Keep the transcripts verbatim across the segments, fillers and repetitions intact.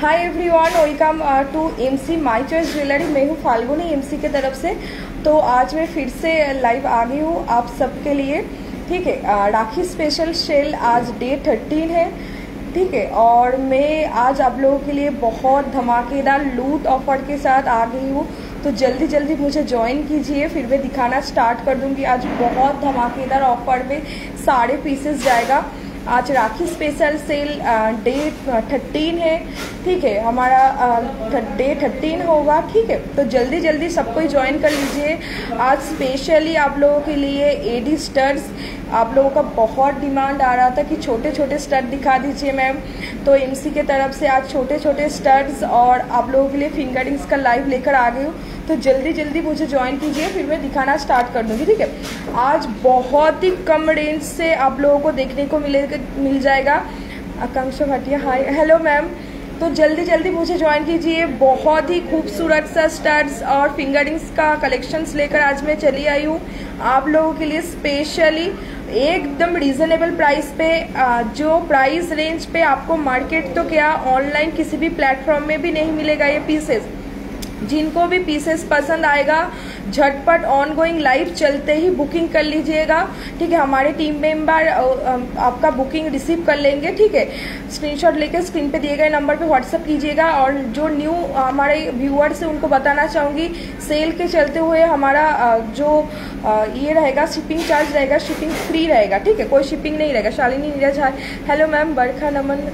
Hi everyone, welcome to MC my choice jewellery. मैं हूँ Falguni MC के तरफ से। तो आज मैं फिर से लाइव आ गई हूँ आप सबके लिए। ठीक है, राखी स्पेशल सेल आज डे थर्टीन है। ठीक है, और मैं आज आप लोगों के लिए बहुत धमाकेदार लूट ऑफर के साथ आ गई हूँ। तो जल्दी जल्दी मुझे ज्वाइन कीजिए, फिर मैं दिखाना स्टार्ट कर दूँगी। आज बहुत धमाकेदार ऑफर में सारे पीसेस जाएगा। आज Rakhi special sale day thirteen है। ठीक है, हमारा डे थर्टीन होगा। ठीक है, तो जल्दी जल्दी सबको ज्वाइन कर लीजिए। आज स्पेशली आप लोगों के लिए एडी स्टड्स, आप लोगों का बहुत डिमांड आ रहा था कि छोटे छोटे स्टड दिखा दीजिए मैम। तो एमसी के तरफ से आज छोटे छोटे स्टड्स और आप लोगों के लिए फिंगरिंग्स का लाइव लेकर आ गई हूँ। तो जल्दी जल्दी मुझे ज्वाइन कीजिए, फिर मैं दिखाना स्टार्ट कर दूँगी। ठीक है, आज बहुत ही कम रेंज से आप लोगों को देखने को मिले मिल जाएगा। Akanksha Bhatia, hi, hello ma'am. तो जल्दी जल्दी मुझे ज्वाइन कीजिए। बहुत ही खूबसूरत सा स्टड्स और फिंगरिंग्स का कलेक्शंस लेकर आज मैं चली आई हूँ आप लोगों के लिए स्पेशली एकदम रीजनेबल प्राइस पे। जो प्राइस रेंज पे आपको मार्केट तो क्या ऑनलाइन किसी भी प्लेटफॉर्म में भी नहीं मिलेगा ये पीसेस। जिनको भी पीसेस पसंद आएगा झटपट ऑन गोइंग लाइव चलते ही बुकिंग कर लीजिएगा। ठीक है, हमारे टीम मेंबर आपका बुकिंग रिसीव कर लेंगे। ठीक है, स्क्रीनशॉट लेकर स्क्रीन पे दिए गए नंबर पे व्हाट्सअप कीजिएगा। और जो न्यू हमारे व्यूअर्स हैं उनको बताना चाहूँगी, सेल के चलते हुए हमारा जो ये रहेगा शिपिंग चार्ज रहेगा, शिपिंग फ्री रहेगा। ठीक है, कोई शिपिंग नहीं रहेगा। Shalini Neeraj, hi, hello ma'am. Barkha Naman,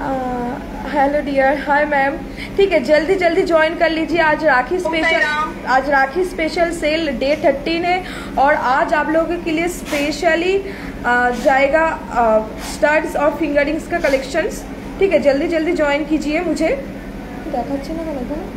hello dear, hi ma'am. ठीक है, जल्दी जल्दी ज्वाइन कर लीजिए। आज राखी स्पेशल आज Rakhi special sale day thirteen है और आज आप लोगों के लिए स्पेशली जाएगा स्टड्स और फिंगरिंग्स का कलेक्शंस। ठीक है, जल्दी जल्दी ज्वाइन कीजिए। मुझे अच्छा ना लगा ना।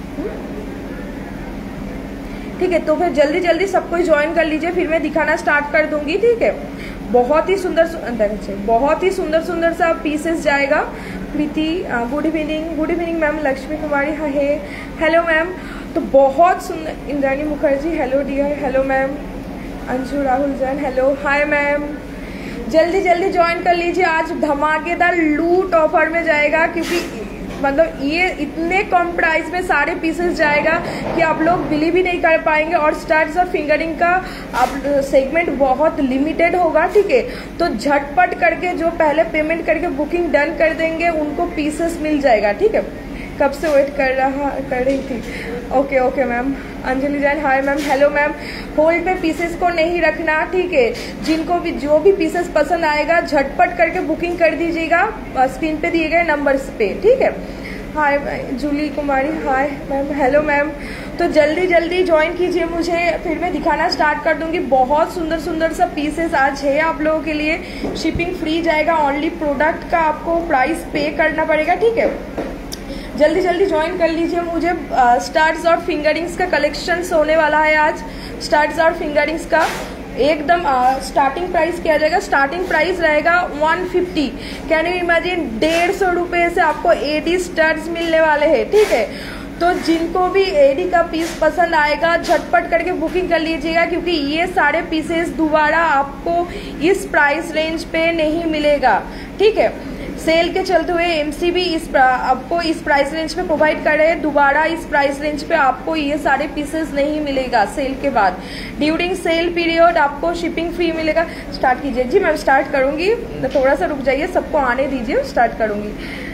ठीक है, तो फिर जल्दी जल्दी सबको ज्वाइन कर लीजिए, फिर मैं दिखाना स्टार्ट कर दूंगी। ठीक है, बहुत ही सुंदर बहुत ही सुंदर सुंदर सा पीसेस जाएगा। Preeti, good evening. Good evening ma'am. Lakshmi Kumari, hey, hello ma'am. तो बहुत सुंदर। Indrani Mukherjee, hello dear, hello ma'am. Anshu Rahul Jain, hello, hi ma'am. जल्दी जल्दी ज्वाइन कर लीजिए। आज धमाकेदार लूट ऑफर में जाएगा, क्योंकि मतलब ये इतने कम प्राइस में सारे पीसेस जाएगा कि आप लोग बिलीव भी नहीं कर पाएंगे। और स्टड्स और फिंगरिंग का आप सेगमेंट बहुत लिमिटेड होगा। ठीक है, तो झटपट करके जो पहले पेमेंट करके बुकिंग डन कर देंगे उनको पीसेस मिल जाएगा। ठीक है, कब से वेट कर रहा कर रही थी। Okay okay ma'am. Anjali Jain, hi ma'am, hello ma'am. Hold पे पीसेस को नहीं रखना। ठीक है, जिनको भी जो भी पीसेस पसंद आएगा झटपट करके बुकिंग कर दीजिएगा स्क्रीन पे दिए गए नंबर्स पे। ठीक है, hi Julie Kumari, hi ma'am, hello ma'am. तो जल्दी जल्दी ज्वाइन कीजिए मुझे, फिर मैं दिखाना स्टार्ट कर दूंगी। बहुत सुंदर सुंदर सा पीसेस आज है आप लोगों के लिए। शिपिंग फ्री जाएगा, ओनली प्रोडक्ट का आपको प्राइस पे करना पड़ेगा। ठीक है, जल्दी जल्दी ज्वाइन कर लीजिए मुझे। स्टड्स और फिंगरिंग्स का कलेक्शंस होने वाला है आज। स्टड्स और फिंगरिंग्स का एकदम स्टार्टिंग प्राइस किया जाएगा। स्टार्टिंग प्राइस रहेगा one fifty. Can you imagine, डेढ़ सौ रुपये से आपको एडी स्टड्स मिलने वाले हैं। ठीक है, तो जिनको भी एडी का पीस पसंद आएगा झटपट करके बुकिंग कर लीजिएगा, क्योंकि ये सारे पीसेस दोबारा आपको इस प्राइस रेंज पे नहीं मिलेगा। ठीक है, सेल के चलते हुए एमसी भी इस आपको इस प्राइस रेंज पे प्रोवाइड कर रहे हैं। दोबारा इस प्राइस रेंज पे आपको ये सारे पीसेस नहीं मिलेगा सेल के बाद। ड्यूरिंग सेल पीरियड आपको शिपिंग फ्री मिलेगा। स्टार्ट कीजिए। जी मैम, स्टार्ट करूंगी, थोड़ा सा रुक जाइए, सबको आने दीजिए, स्टार्ट करूंगी।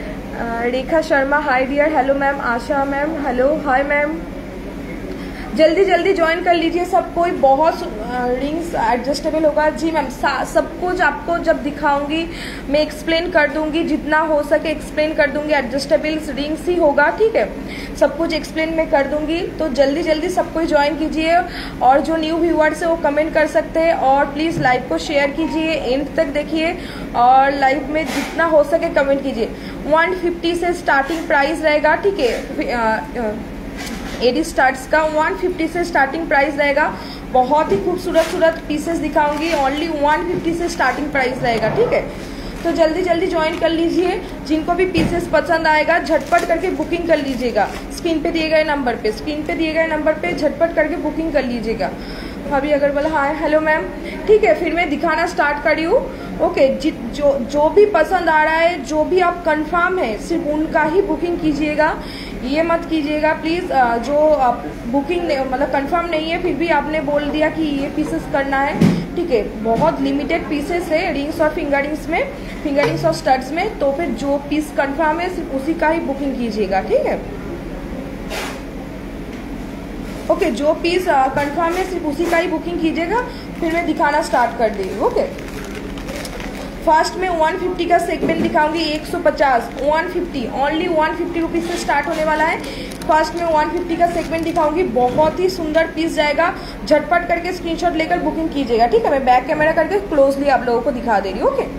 Rekha Sharma, hi dear, hello ma'am. Asha ma'am, hello, hi ma'am. जल्दी जल्दी ज्वाइन कर लीजिए सब कोई। बहुत रिंग्स एडजस्टेबल होगा। जी मैम, सब कुछ आपको जब दिखाऊंगी मैं एक्सप्लेन कर दूंगी, जितना हो सके एक्सप्लेन कर दूंगी। एडजस्टेबल रिंग्स ही होगा। ठीक है, सब कुछ एक्सप्लेन मैं कर दूंगी। तो जल्दी जल्दी सब कोई ज्वाइन कीजिए। और जो न्यू व्यूअर्स है वो कमेंट कर सकते हैं। और प्लीज़ लाइव को शेयर कीजिए, एंड तक देखिए और लाइव में जितना हो सके कमेंट कीजिए। वन फिफ्टी से स्टार्टिंग प्राइस रहेगा। ठीक है, एडी स्टार्ट्स का वन फिफ्टी से स्टार्टिंग प्राइस रहेगा। बहुत ही खूबसूरत सूरत पीसेस दिखाऊंगी। ओनली वन फिफ्टी से स्टार्टिंग प्राइस रहेगा। ठीक है, तो जल्दी जल्दी ज्वाइन कर लीजिए। जिनको भी पीसेस पसंद आएगा झटपट करके बुकिंग कर लीजिएगा। स्क्रीन पे दिए गए नंबर पे स्क्रीन पे दिए गए नंबर पे झटपट करके बुकिंग कर लीजिएगा। भाभी अग्रवाल हाय, हेलो मैम। ठीक है, फिर मैं दिखाना स्टार्ट करी हूँ। ओके, जो जो भी पसंद आ रहा है, जो भी आप कंफर्म है, सिर्फ उनका ही बुकिंग कीजिएगा। ये मत कीजिएगा प्लीज़ जो आप बुकिंग मतलब कंफर्म नहीं है फिर भी आपने बोल दिया कि ये पीसेस करना है। ठीक है, बहुत लिमिटेड पीसेस है रिंग्स और फिंगरिंग्स में, फिंगरिंग्स और स्टड्स में। तो फिर जो पीस कंफर्म है सिर्फ उसी का ही बुकिंग कीजिएगा। ठीक है, ओके okay, जो पीस कंफर्म है सिर्फ उसी का ही बुकिंग कीजिएगा। फिर मैं दिखाना स्टार्ट कर दी। ओके, फर्स्ट में एक सौ पचास का सेगमेंट दिखाऊंगी। एक सौ पचास, एक सौ पचास, ओनली एक सौ पचास रुपीज से स्टार्ट होने वाला है। फर्स्ट में एक सौ पचास का सेगमेंट दिखाऊंगी, बहुत ही सुंदर पीस जाएगा। झटपट करके स्क्रीनशॉट लेकर बुकिंग कीजिएगा। ठीक है, मैं बैक कैमरा करके क्लोजली आप लोगों को दिखा दे रही हूँ। ओके,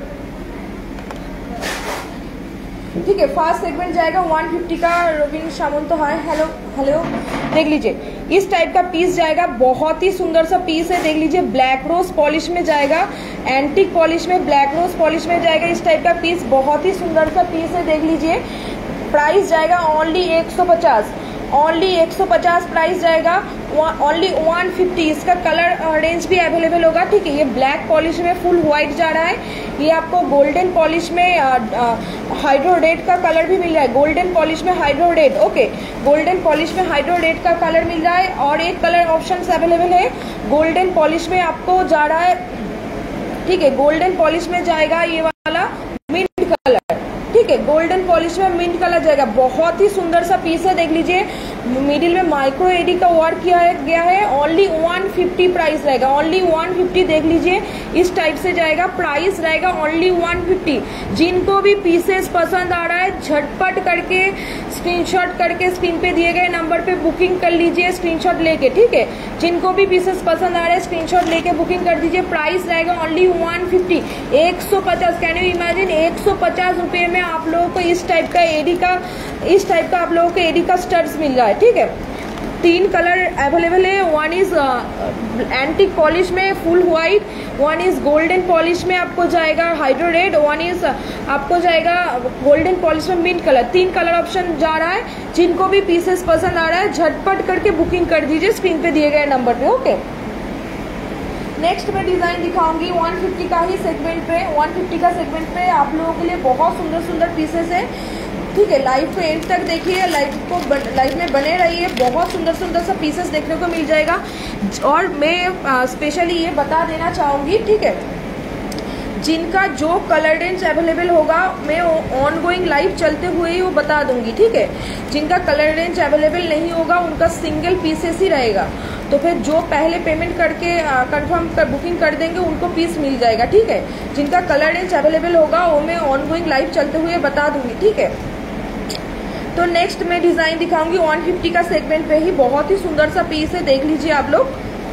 ठीक है, फर्स्ट सेगमेंट जाएगा एक सौ पचास का। रविंद्र सामंत तो हाय, हेलो हेलो। देख लीजिए, इस टाइप का पीस जाएगा, बहुत ही सुंदर सा पीस है। देख लीजिए, ब्लैक रोज पॉलिश में जाएगा, एंटिक पॉलिश में, ब्लैक रोज पॉलिश में जाएगा। इस टाइप का पीस बहुत ही सुंदर सा पीस है। देख लीजिए, प्राइस जाएगा ओनली एक सौ पचास, ओनली एक सौ पचास प्राइस जाएगा। ओनली एक सौ पचास। इसका कलर रेंज भी अवेलेबल होगा। ठीक है, ये ब्लैक पॉलिश में फुल व्हाइट जा रहा है। ये आपको गोल्डन पॉलिश में हाइड्रो रेड का कलर भी मिल रहा है। गोल्डन पॉलिश में hydro red, okay, golden polish में हाइड्रो रेड का कलर मिल रहा है। और एक कलर ऑप्शन अवेलेबल है, गोल्डन पॉलिश में आपको जा रहा है। ठीक है, गोल्डन पॉलिश में जाएगा ये वाला मिंट कलर। ठीक है, गोल्डन पॉलिश में मिंट कलर जाएगा, बहुत ही सुंदर सा पीस है। देख लीजिए, मिडिल में माइक्रो एडी का वर्क किया है गया है। ओनली एक सौ पचास प्राइस रहेगा, ओनली एक सौ पचास। देख लीजिए, इस टाइप से जाएगा, प्राइस रहेगा ओनली एक सौ पचास। जिनको भी पीसेस पसंद आ रहा है झटपट करके स्क्रीनशॉट करके स्क्रीन पे दिए गए नंबर पे बुकिंग कर लीजिए स्क्रीनशॉट लेके। ठीक है, जिनको भी पीसेस पसंद आ रहे हैं स्क्रीनशॉट लेके बुकिंग कर दीजिए। प्राइस रहेगा ओनली एक सौ पचास, एक सौ पचास। कैन यू इमेजिन, एक सौ पचास रुपए में आप लोगों को इस टाइप का एडी का इस टाइप का आप लोगों को एडी का स्टड्स मिल रहा है। ठीक है, तीन कलर अवेलेबल है। वन इज एंटिक पॉलिश में full white, one is golden polish में आपको जाएगा हाइड्रो रेड, वन इज आपको जाएगा गोल्डन पॉलिश में मिंट कलर। तीन कलर ऑप्शन जा रहा है। जिनको भी पीसेस पसंद आ रहा है झटपट करके बुकिंग कर दीजिए स्क्रीन पे दिए गए नंबर पे। ओके, नेक्स्ट मैं डिजाइन दिखाऊंगी एक सौ पचास का ही सेगमेंट पे। एक सौ पचास का सेगमेंट पे आप लोगों के लिए बहुत सुंदर सुंदर पीसेस है। ठीक है, लाइव को एंड तक देखिए, लाइव को लाइव में बने रहिए, बहुत सुंदर सुंदर सा पीसेस देखने को मिल जाएगा। और मैं स्पेशली ये बता देना चाहूँगी, ठीक है, जिनका जो कलर रेंज अवेलेबल होगा मैं ऑन गोइंग लाइव चलते हुए ही वो बता दूंगी। ठीक है, जिनका कलर रेंज अवेलेबल नहीं होगा उनका सिंगल पीसेस ही रहेगा। तो फिर जो पहले पेमेंट करके कंफर्म कर बुकिंग कर देंगे उनको पीस मिल जाएगा। ठीक है, जिनका कलर रेंज अवेलेबल होगा वो मैं ऑन गोइंग लाइव चलते हुए बता दूंगी। ठीक है, तो नेक्स्ट मैं डिजाइन दिखाऊंगी एक सौ पचास का सेगमेंट पे ही, बहुत ही सुंदर सा पीस है। देख लीजिए आप लोग,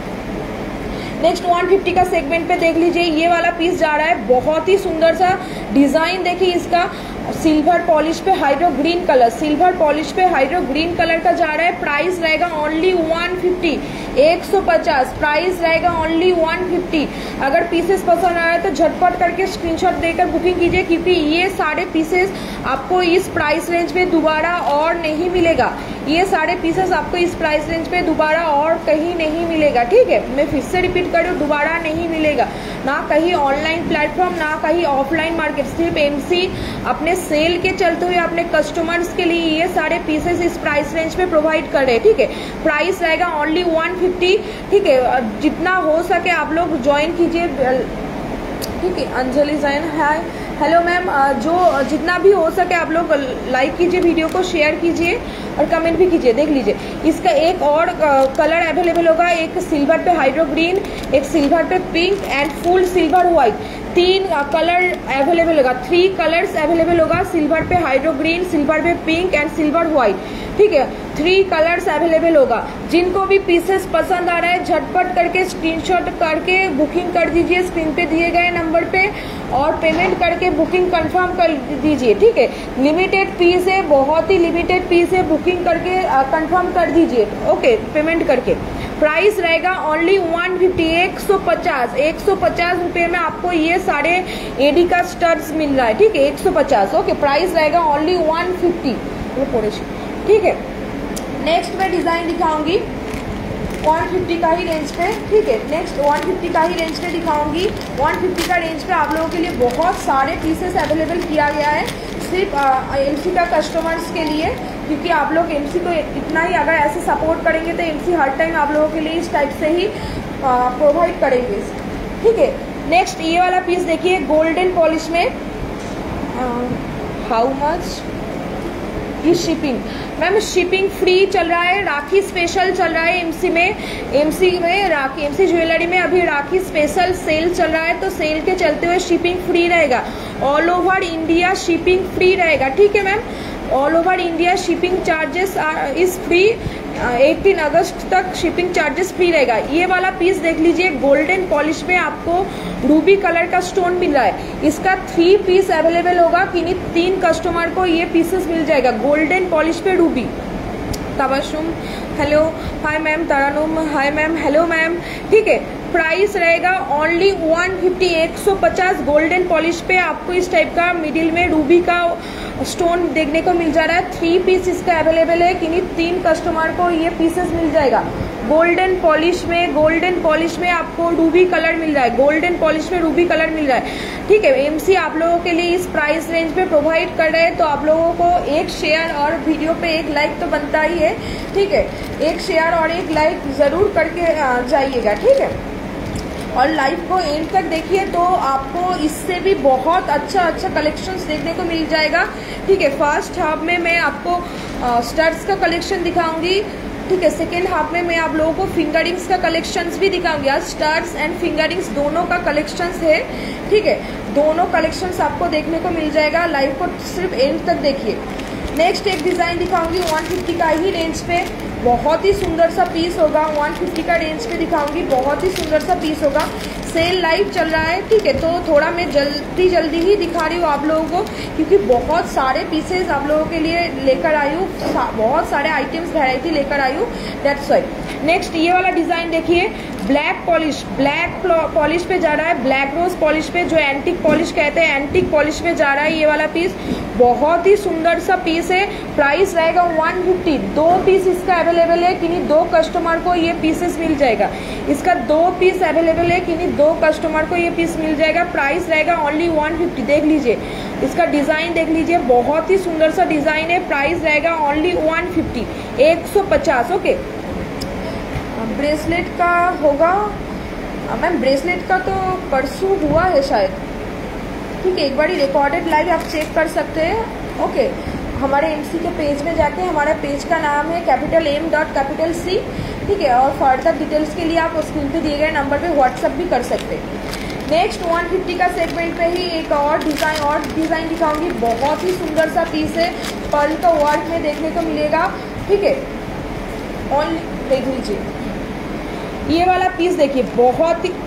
नेक्स्ट एक सौ पचास का सेगमेंट पे देख लीजिए, ये वाला पीस जा रहा है, बहुत ही सुंदर सा डिजाइन देखिए इसका। सिल्वर पॉलिश पे hydro green colour, silver polish पे हाइड्रो ग्रीन कलर का जा रहा है। प्राइस रहेगा ओनली एक सौ पचास, एक सौ पचास प्राइस रहेगा ओनली एक सौ पचास। अगर पीसेस पसंद आ रहा है तो झटपट करके स्क्रीनशॉट देकर बुकिंग कीजिए, क्योंकि ये सारे पीसेस आपको इस प्राइस रेंज में दोबारा और नहीं मिलेगा। ये सारे पीसेस आपको इस प्राइस रेंज पे दोबारा और कहीं नहीं मिलेगा। ठीक है, मैं फिर से रिपीट कर रही हूँ, दोबारा नहीं मिलेगा, ना कहीं ऑनलाइन प्लेटफॉर्म, ना कहीं ऑफलाइन मार्केट। सिर्फ एमसी अपने सेल के चलते हुए अपने कस्टमर्स के लिए ये सारे पीसेस इस प्राइस रेंज पे प्रोवाइड कर रहे हैं। ठीक है, प्राइस रहेगा ओनली एक सौ पचास। ठीक है, जितना हो सके आप लोग ज्वाइन कीजिए। ठीक है, Anjali Jain hi, hello ma'am. जो जितना भी हो सके आप लोग लाइक कीजिए, वीडियो को शेयर कीजिए और कमेंट भी कीजिए। देख लीजिए, इसका एक और कलर अवेलेबल होगा, एक सिल्वर पे हाइड्रो ग्रीन, एक सिल्वर पे pink and full silver white. तीन कलर अवेलेबल होगा, थ्री कलर्स अवेलेबल होगा, सिल्वर पे हाइड्रो ग्रीन, सिल्वर पे पिंक एंड सिल्वर व्हाइट। ठीक है, थ्री कलर्स अवेलेबल होगा। जिनको भी पीसेस पसंद आ रहा है झटपट करके स्क्रीनशॉट करके बुकिंग कर दीजिए स्क्रीन पे दिए गए नंबर पे और पेमेंट करके बुकिंग कंफर्म कर दीजिए। ठीक है, लिमिटेड पीस है, बहुत ही लिमिटेड पीस है, बुकिंग करके कंफर्म कर दीजिए। ओके, पेमेंट करके प्राइस रहेगा ओनली एक सौ पचास, एक सौ पचास एक सौ पचास रुपए में आपको ये सारे एडी का स्टड्स मिल रहा है। ठीक है, एक सौ पचास। ओके, प्राइस रहेगा ओनली एक सौ पचास। ठीक है, नेक्स्ट मैं डिजाइन दिखाऊंगी। वन फिफ्टी का ही रेंज पे, ठीक है। नेक्स्ट वन फिफ्टी का ही रेंज पे दिखाऊंगी। वन फिफ्टी का रेंज पे आप लोगों के लिए बहुत सारे पीसेस अवेलेबल किया गया है सिर्फ एमसी का कस्टमर्स के लिए, क्योंकि आप लोग एमसी को इतना ही अगर ऐसे सपोर्ट करेंगे तो एमसी हर टाइम आप लोगों के लिए इस टाइप से ही प्रोवाइड करेंगे, ठीक है। नेक्स्ट ये वाला पीस देखिए गोल्डन पॉलिश में, हाउ मच ये शिपिंग, मैम शिपिंग फ्री चल रहा है, राखी स्पेशल चल रहा है एमसी में, एमसी में राखी एमसी ज्वेलरी में अभी राखी स्पेशल सेल चल रहा है, तो सेल के चलते हुए शिपिंग फ्री रहेगा, all over India shipping free रहेगा, ठीक है ma'am. All over India shipping charges is free, अठारह अगस्त तक शिपिंग चार्जेस फ्री रहेगा। ये वाला पीस देख लीजिए गोल्डन पॉलिश में आपको रूबी कलर का स्टोन मिल रहा है, इसका थ्री पीस अवेलेबल होगा, किन्हीं तीन कस्टमर को ये पीसेस मिल जाएगा गोल्डन पॉलिश पे ruby. Tabassum hello, hi ma'am, Tarannum hi ma'am, hello ma'am, ठीक है। प्राइस रहेगा ओनली वन फिफ्टी, एक सौ पचास गोल्डन पॉलिश पे आपको इस टाइप का मिडिल में रूबी का स्टोन देखने को मिल जा रहा है, थ्री पीस इसका अवेलेबल है, किन्हीं तीन कस्टमर को ये पीसेस मिल जाएगा गोल्डन पॉलिश में। गोल्डन पॉलिश में आपको रूबी कलर मिल रहा है, गोल्डन पॉलिश में रूबी कलर मिल रहा है, ठीक है। एमसी आप लोगों के लिए इस प्राइस रेंज पे प्रोवाइड कर रहे हैं, तो आप लोगों को एक शेयर और वीडियो पे एक लाइक तो बनता ही है, ठीक है। एक शेयर और एक लाइक जरूर करके जाइएगा, ठीक है। और लाइव को एंड तक देखिए तो आपको इससे भी बहुत अच्छा अच्छा कलेक्शंस देखने को मिल जाएगा, ठीक है। फर्स्ट हाफ में मैं आपको स्टड्स का कलेक्शन दिखाऊंगी, ठीक है। सेकेंड हाफ में मैं आप लोगों को फिंगरिंग्स का कलेक्शंस भी दिखाऊंगी। आज स्टड्स एंड फिंगरिंग्स दोनों का कलेक्शंस है, ठीक है। दोनों कलेक्शंस आपको देखने को मिल जाएगा, लाइव को सिर्फ एंड तक देखिए। नेक्स्ट एक डिज़ाइन दिखाऊंगी वन फिफ्टी का ही रेंज पे, बहुत ही सुंदर सा पीस होगा, वन फिफ्टी का रेंज पे दिखाऊंगी, बहुत ही सुंदर सा पीस होगा। सेल लाइव चल रहा है, ठीक है, तो थोड़ा मैं जल्दी जल्दी ही दिखा रही हूँ आप लोगों को, क्योंकि बहुत सारे पीसेस आप लोगों के लिए लेकर आई हूँ, बहुत सारे आइटम्स वैरायटी लेकर आई हूँ, दैट्स वाई। नेक्स्ट ये वाला डिज़ाइन देखिए, ब्लैक पॉलिश, ब्लैक पॉलिश पे जा रहा है, ब्लैक रोज पॉलिश पे, जो एंटिक पॉलिश कहते हैं, एंटिक पॉलिश पे जा रहा है ये वाला पीस, बहुत ही सुंदर सा पीस है। प्राइस रहेगा वन फिफ्टी, दो पीस इसका अवेलेबल है, किन्हीं दो कस्टमर को ये पीसेस मिल जाएगा, इसका दो पीस अवेलेबल है, किन्हीं दो कस्टमर को ये पीस मिल जाएगा। प्राइस रहेगा ओनली वन फिफ्टी, देख लीजिए इसका डिज़ाइन देख लीजिए, बहुत ही सुंदर सा डिज़ाइन है। प्राइस रहेगा ओनली वन फिफ्टी, एक सौ पचास, ओके। ब्रेसलेट का होगा मैम, ब्रेसलेट का तो परसों हुआ है शायद, ठीक है। एक बार रिकॉर्डेड लाइव आप चेक कर सकते हैं, ओके। हमारे एमसी के पेज में जाके, हमारा पेज का नाम है capital M dot capital C, ठीक है। और फर्दर डिटेल्स के लिए आप स्क्रीन पे दिए गए नंबर पे व्हाट्सअप भी कर सकते हैं। नेक्स्ट वन फिफ्टी का सेगमेंट पे ही एक और डिज़ाइन और डिज़ाइन दिखाऊंगी, बहुत ही सुंदर सा पीस है, पर्ल का वर्क में देखने को मिलेगा, ठीक है। और देख लीजिए ये वाला पीस देखिए, बहुत ही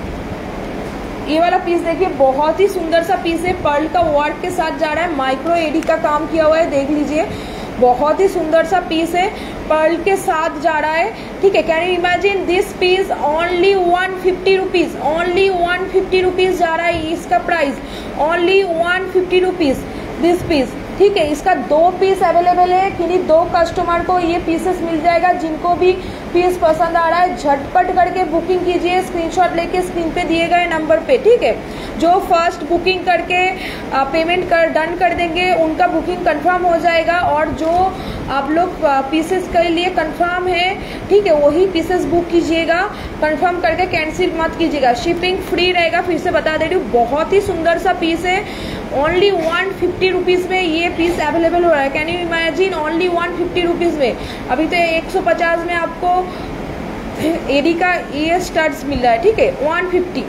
ये वाला पीस देखिए, बहुत ही सुंदर सा पीस है, पर्ल का वर्क के साथ जा रहा है, माइक्रो एडी का काम किया हुआ है, देख लीजिए बहुत ही सुंदर सा पीस है, पर्ल के साथ जा रहा है, ठीक है। Can you imagine this piece only one fifty rupees, only one fifty rupees जा रहा है इसका price, only one fifty rupees this piece, ठीक है। इसका दो पीस अवेलेबल है, किन्हीं दो कस्टमर को ये पीसेस मिल जाएगा। जिनको भी पीस पसंद आ रहा है झटपट करके बुकिंग कीजिए, स्क्रीनशॉट लेके स्क्रीन पे दिए गए नंबर पे, ठीक है। जो फर्स्ट बुकिंग करके आ, पेमेंट कर डन कर देंगे उनका बुकिंग कंफर्म हो जाएगा, और जो आप लोग पीसेस के लिए कंफर्म है, ठीक है, वही पीसेस बुक कीजिएगा, कंफर्म करके कैंसिल मत कीजिएगा, शिपिंग फ्री रहेगा। फिर से बता दे रही हूँ, बहुत ही सुंदर सा पीस है, ओनली वन फिफ्टी रुपीज़ में ये पीस अवेलेबल हो रहा है। Can you imagine, only one fifty rupees में। अभी तो एक सौ पचास में आपको एडी का ये स्टड्स मिल रहा है, ठीक है, वन फिफ्टी,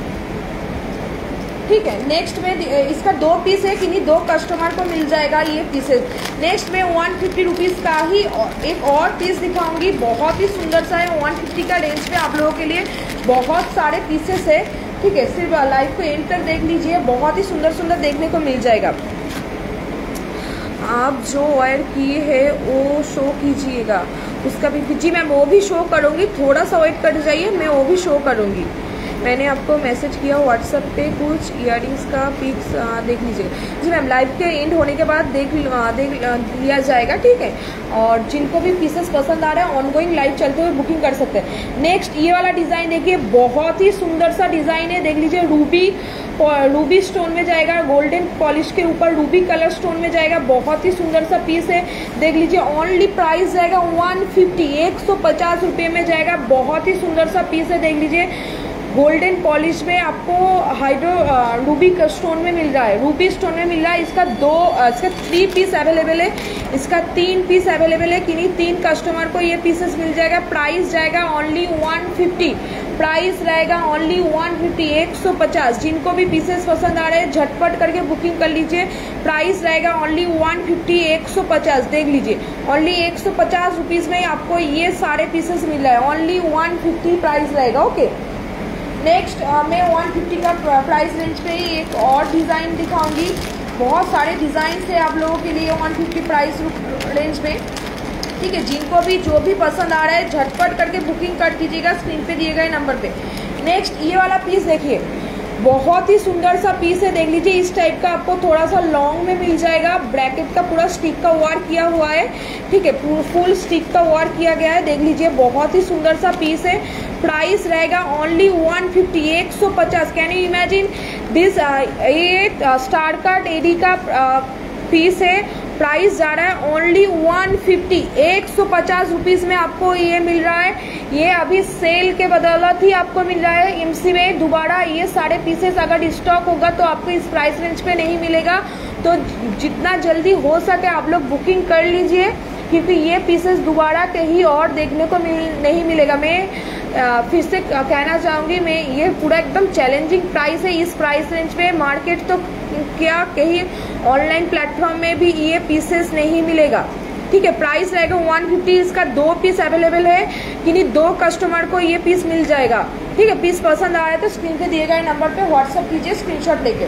ठीक है। नेक्स्ट में इसका दो पीस है, किन्हीं दो कस्टमर को मिल जाएगा ये पीसेस। नेक्स्ट में वन फिफ्टी रुपीज़ का ही एक और पीस दिखाऊंगी, बहुत ही सुंदर सा है, वन फिफ्टी का रेंज पे आप लोगों के लिए बहुत सारे पीसेस है, ठीक है। सिर्फ लाइव को एंड तक देख लीजिए, बहुत ही सुंदर सुंदर देखने को मिल जाएगा। आप जो ऑर्डर किए है वो शो कीजिएगा, उसका भी जी मैम वो भी शो करूँगी, थोड़ा सा वेट कर जाइए, मैं वो भी शो करूँगी, मैंने आपको मैसेज किया व्हाट्सएप पे कुछ इयररिंग्स का पिक्स देख लीजिए। जी मैम, लाइव के एंड होने के बाद देख देख लिया जाएगा, ठीक है। और जिनको भी पीसेस पसंद आ रहा है ऑनगोइंग लाइव चलते हुए बुकिंग कर सकते हैं। नेक्स्ट ये वाला डिज़ाइन देखिए, बहुत ही सुंदर सा डिज़ाइन है, देख लीजिए। रूबी रूबी स्टोन में जाएगा, गोल्डन पॉलिश के ऊपर रूबी कलर स्टोन में जाएगा, बहुत ही सुंदर सा पीस है, देख लीजिए। ओनली प्राइस जाएगा वन फिफ्टी, एक सौ पचास रुपये में जाएगा। बहुत ही सुंदर सा पीस है, देख लीजिए। गोल्डन पॉलिश में आपको हाइड्रो रूबी स्टोन में मिल रहा है, रूबी स्टोन में मिल रहा है। इसका दो इसका थ्री पीस अवेलेबल है, इसका तीन पीस अवेलेबल है। किन्हीं तीन कस्टमर को ये पीसेस मिल जाएगा। प्राइस जाएगा ओनली वन फिफ्टी, प्राइस रहेगा ओनली वन फिफ्टी, एक सौ पचास। जिनको भी पीसेस पसंद आ रहे हैं झटपट करके बुकिंग कर लीजिए। प्राइस रहेगा ओनली वन फिफ्टी, एक सौ पचास, देख लीजिए। ओनली एक सौ पचास रुपीज में आपको ये सारे पीसेस मिल रहा है। ओनली वन फिफ्टी प्राइस रहेगा। ओके, नेक्स्ट uh, मैं वन फिफ्टी का प्राइस रेंज पे एक और डिज़ाइन दिखाऊंगी। बहुत सारे डिज़ाइन है आप लोगों के लिए वन फिफ्टी प्राइस रेंज में, ठीक है। जिनको भी जो भी पसंद आ रहा है झटपट करके बुकिंग कर दीजिएगा स्क्रीन पे दिए गए नंबर पे। नेक्स्ट ये वाला पीस देखिए, बहुत ही सुंदर सा पीस है, देख लीजिए। इस टाइप का आपको थोड़ा सा लॉन्ग में मिल जाएगा। ब्रैकेट का पूरा स्टिक का वर्क किया हुआ है, ठीक है। फुल स्टिक का वर्क किया गया है, देख लीजिए। बहुत ही सुंदर सा पीस है। प्राइस रहेगा ओनली वन फिफ्टी, एक सौ पचास। Can you imagine this? ये स्टार कट एडी का पीस है। प्राइस जा रहा है ओनली वन फिफ्टी, एक सौ पचास रुपीज में आपको ये मिल रहा है। ये अभी सेल के बदौलत ही आपको मिल रहा है एमसी में। दोबारा ये सारे पीसेस अगर स्टॉक होगा तो आपको इस प्राइस रेंज पे नहीं मिलेगा। तो जितना जल्दी हो सके आप लोग बुकिंग कर लीजिए, क्योंकि ये पीसेस दोबारा कहीं और देखने को मिल नहीं मिलेगा। मैं आ, फिर से कहना चाहूँगी, मैं ये पूरा एकदम चैलेंजिंग प्राइस है इस प्राइस रेंज पे। मार्केट तो क्या कहीं ऑनलाइन प्लेटफॉर्म में भी ये पीसेस नहीं मिलेगा, ठीक है। प्राइस रहेगा वन फिफ्टी, इसका दो पीस अवेलेबल है, किन्हीं दो कस्टमर को ये पीस मिल जाएगा, ठीक है। पीस पसंद आया तो स्क्रीन पे दिए गए नंबर पे व्हाट्सअप कीजिए स्क्रीनशॉट लेके।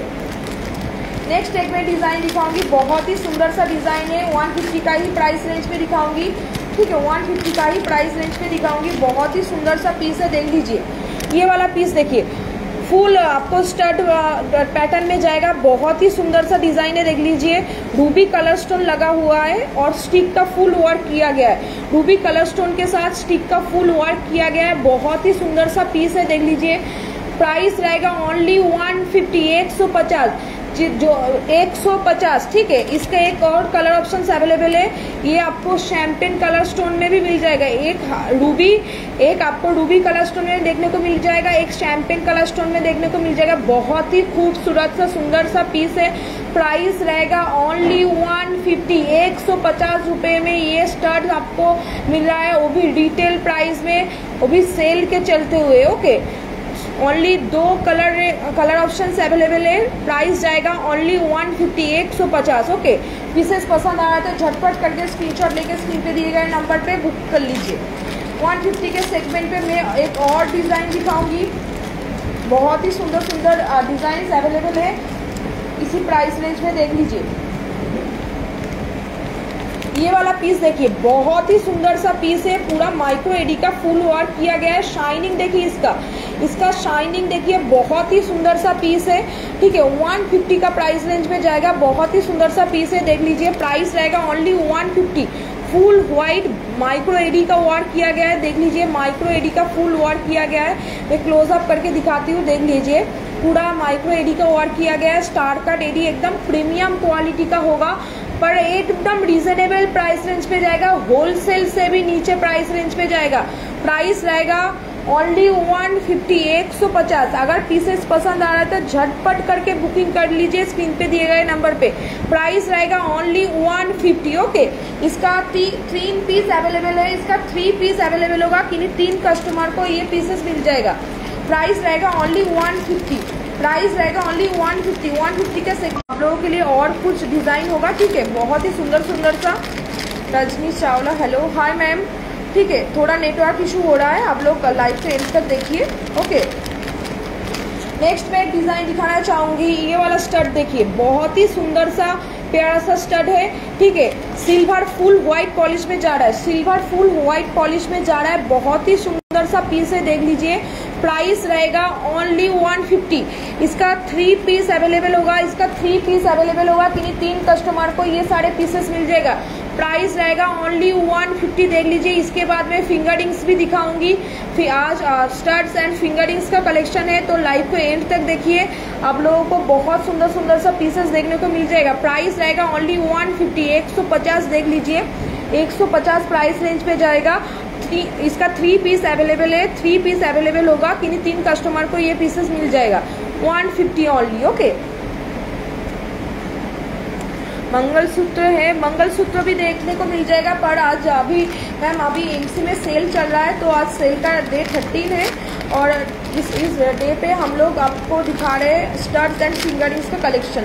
नेक्स्ट एक मैं डिज़ाइन दिखाऊंगी, बहुत ही सुंदर सा डिज़ाइन है। वन फिफ्टी का ही प्राइस रेंज पे दिखाऊंगी, ठीक है। वन फिफ्टी का ही प्राइस रेंज पे दिखाऊंगी। बहुत ही सुंदर सा पीस है, देख लीजिए। ये वाला पीस देखिए, फुल आपको स्टड पैटर्न में जाएगा। बहुत ही सुंदर सा डिजाइन है, देख लीजिए। रूबी कलर स्टोन लगा हुआ है और स्टिक का फुल वर्क किया गया है। रूबी कलर स्टोन के साथ स्टिक का फुल वर्क किया गया है। बहुत ही सुंदर सा पीस है, देख लीजिए। प्राइस रहेगा ओनली वन फिफ्टी, एक सौ पचास, जो एक सौ पचास, ठीक है। इसका एक और कलर ऑप्शन अवेलेबल है। ये आपको शैम्पेन कलर स्टोन में भी मिल जाएगा। एक रूबी, एक आपको रूबी कलर स्टोन में देखने को मिल जाएगा, एक शैम्पेन कलर स्टोन में देखने को मिल जाएगा। बहुत ही खूबसूरत सा सुंदर सा पीस है। प्राइस रहेगा ओनली वन फिफ्टी, एक सौ पचास रुपये में ये स्टड आपको मिल रहा है, वो भी रिटेल प्राइस में, वो भी सेल के चलते हुए। ओके, ओनली दो कलर कलर ऑप्शंस अवेलेबल है। प्राइस जाएगा ओनली वन फिफ्टी, एक सौ पचास। ओके, पीसेस पसंद आ रहा है तो झटपट करके स्क्रीनशॉट लेके स्क्रीन पे दिए गए नंबर पे बुक कर लीजिए। वन फिफ्टी के सेगमेंट पे मैं एक और डिज़ाइन दिखाऊंगी। बहुत ही सुंदर सुंदर डिज़ाइन अवेलेबल है इसी प्राइस रेंज में, देख लीजिए। ये वाला पीस देखिए, बहुत ही सुंदर सा पीस है। पूरा माइक्रो एडी का फुल वर्क किया गया है। शाइनिंग देखिए इसका इसका शाइनिंग देखिए, बहुत ही सुंदर सा पीस है, ठीक है। वन फिफ्टी का प्राइस रेंज में जाएगा। बहुत ही सुंदर सा पीस है, देख लीजिए। प्राइस रहेगा only one fifty. Full white micro AD का वर्क किया गया है, देख लीजिए। माइक्रो एडी का फुल वर्क किया गया है। मैं क्लोजअप करके दिखाती हूँ, देख लीजिए। पूरा माइक्रो एडी का वर्क किया गया है। स्टार कट एडी एकदम प्रीमियम क्वालिटी का होगा, पर एकदम रीजनेबल प्राइस रेंज पे जाएगा। होलसेल से भी नीचे प्राइस रेंज पे जाएगा। प्राइस रहेगा ओनली वन फिफ्टी, एक सौ पचास। अगर पीसेस पसंद आ रहा है तो झटपट करके बुकिंग कर लीजिए स्क्रीन पे दिए गए नंबर पे। प्राइस रहेगा ओनली वन फिफ्टी। ओके, इसका ती, तीन पीस अवेलेबल है, इसका थ्री पीस अवेलेबल होगा। किन्हीं तीन कस्टमर को ये पीसेस मिल जाएगा। प्राइस रहेगा ओनली वन फिफ्टी। प्राइस रहेगा only one fifty. One fifty के सेट आप लोगों के लिए और कुछ डिजाइन होगा, ठीक है। बहुत ही सुंदर सुंदर सा। Rajni Chawla, hello, hi ma'am, ठीक है। थोड़ा नेटवर्क इशू हो रहा है, आप लोग लाइव से एंड तक देखिए। ओके, नेक्स्ट मैं एक डिजाइन दिखाना चाहूंगी। ये वाला स्टड देखिए, बहुत ही सुंदर सा प्यारा सा स्टड है, ठीक है। सिल्वर फुल व्हाइट पॉलिश में जा रहा है। सिल्वर फुल व्हाइट पॉलिश में जा रहा है। बहुत ही सुंदर सा पीस है, देख लीजिए। प्राइस रहेगा ओनली वन फिफ्टी। इसका थ्री पीस अवेलेबल होगा, इसका थ्री पीस अवेलेबल होगा, किन्हीं तीन कस्टमर को ये सारे पीसेस मिल जाएगा। प्राइस रहेगा ओनली वन फिफ्टी। देख लीजिए, इसके बाद में फिंगरिंग्स भी दिखाऊंगी। फिर आज स्टड्स एंड फिंगरिंग्स का कलेक्शन है, तो लाइव को एंड तक देखिए, आप लोगों को बहुत सुंदर सुंदर सा पीसेस देखने को मिल जाएगा। प्राइस रहेगा ओनली वन फिफ्टी, एक सौ पचास। देख लीजिए, एक सौ पचास प्राइस रेंज पे जाएगा। इसका थ्री पीस अवेलेबल है, थ्री पीस अवेलेबल होगा, किन्हीं तीन कस्टमर को ये पीसेस मिल जाएगा। One fifty only. Okay, mangalsutra है, मंगलसूत्र भी देखने को मिल जाएगा, पर आज अभी मैम अभी एमसी में सेल चल रहा है, तो आज सेल का डे थर्टीन है और इस इस डे पे हम लोग आपको दिखा रहे हैं स्टड्स एंड फिंगरिंग्स का कलेक्शन।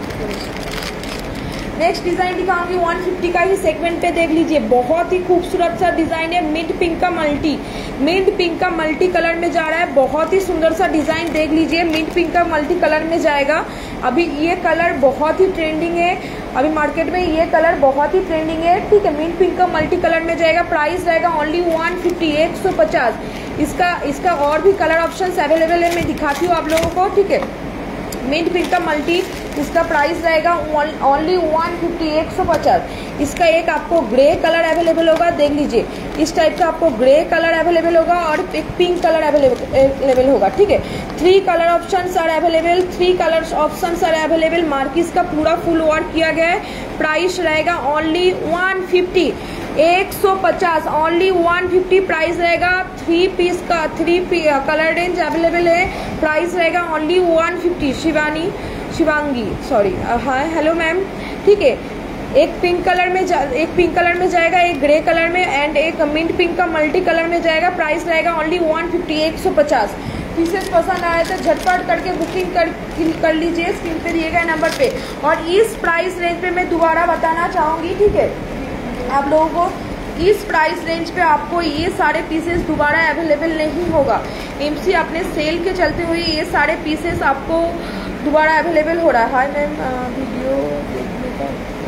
नेक्स्ट डिजाइन दिखाऊंगी वन फिफ्टी का ही सेगमेंट पे। देख लीजिए, बहुत ही खूबसूरत सा डिजाइन है, मिंट पिंक का मल्टी, मिंट पिंक का मल्टी कलर में जा रहा है। बहुत ही सुंदर सा डिजाइन देख लीजिए, मिंट पिंक का मल्टी कलर में जाएगा। अभी ये कलर बहुत ही ट्रेंडिंग है, अभी मार्केट में ये कलर बहुत ही ट्रेंडिंग है। ठीक है, मिंट पिंक का मल्टी कलर में जाएगा। प्राइस रहेगा ओनली वन फिफ्टी, एक सौ पचास। इसका इसका और भी कलर ऑप्शंस अवेलेबल है, मैं दिखाती हूँ आप लोगों को। ठीक है, मिंट पिंक का मल्टी, इसका प्राइस रहेगा ओनली वन फिफ्टी, एक सौ पचास। इसका एक आपको ग्रे कलर अवेलेबल होगा, देख लीजिए, इस टाइप का आपको ग्रे कलर अवेलेबल होगा और एक पिंक कलर अवेलेबल होगा। ठीक है, three colour options are available, three colour options are available. Marquise का पूरा फुल वर्क किया गया है। प्राइस रहेगा ओनली वन फिफ्टी, एक सौ पचास, ओनली वन फिफ्टी प्राइस रहेगा। थ्री पीस का three P colour range available है। प्राइस रहेगा only one fifty. Shivani Shivangi sorry हाँ, हेलो मैम। ठीक है, एक पिंक कलर में जा, एक पिंक कलर में जाएगा, एक ग्रे कलर में एंड एक मिंट पिंक का मल्टी कलर में जाएगा। प्राइस रहेगा ओनली वन फिफ्टी, एक सौ पचास। पीसेस पसंद आए तो झटपट करके बुकिंग कर कर लीजिए स्क्रीन पे दिए गए नंबर पे। और इस प्राइस रेंज पे मैं दोबारा बताना चाहूँगी, ठीक है, आप लोगों को इस प्राइस रेंज पे आपको ये सारे पीसेस दोबारा अवेलेबल नहीं होगा। एमसी अपने सेल के चलते हुए ये सारे पीसेस आपको दोबारा अवेलेबल हो रहा है। हाय मैम, वीडियो देखने का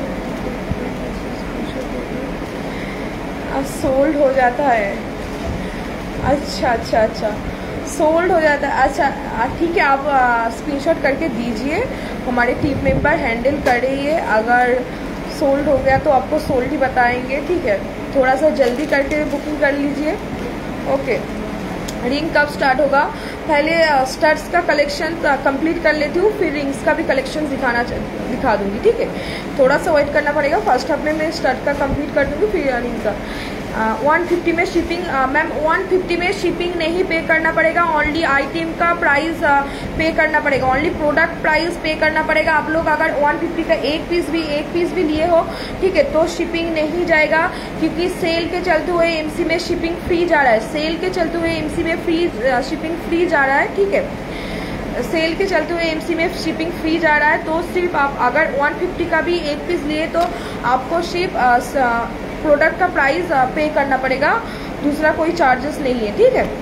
सोल्ड हो जाता है। अच्छा अच्छा अच्छा, सोल्ड हो जाता है। अच्छा ठीक है, आप स्क्रीनशॉट करके दीजिए, हमारे टीम मेंबर हैंडल कर रही है। अगर सोल्ड हो गया तो आपको सोल्ड ही बताएंगे। ठीक है, थोड़ा सा जल्दी करके बुकिंग कर लीजिए। ओके, रिंग कब स्टार्ट होगा? पहले स्टड्स का कलेक्शन कंप्लीट कर लेती हूँ, फिर रिंग्स का भी कलेक्शन दिखाना दिखा दूंगी। ठीक है, थोड़ा सा वेट करना पड़ेगा। फर्स्ट हाफ में मैं स्टड का कंप्लीट कर दूंगी, फिर रिंग का। वन फिफ्टी में शिपिंग मैम, वन फिफ्टी में शिपिंग नहीं पे करना पड़ेगा, ओनली आइटम का प्राइस पे करना पड़ेगा, ओनली प्रोडक्ट प्राइस पे करना पड़ेगा। आप लोग अगर वन फिफ्टी का एक पीस भी एक पीस भी लिए हो, ठीक है, तो शिपिंग नहीं जाएगा, क्योंकि सेल के चलते हुए एमसी में शिपिंग फ्री जा रहा है। सेल के चलते हुए एमसी में फ्री शिपिंग फ्री जा रहा है। ठीक है, सेल के चलते हुए एमसी में शिपिंग फ्री जा रहा है। तो सिर्फ आप अगर वन फिफ्टी का भी एक पीस लिए तो आपको सिर्फ प्रोडक्ट का प्राइस पे करना पड़ेगा, दूसरा कोई चार्जेस नहीं है। ठीक है,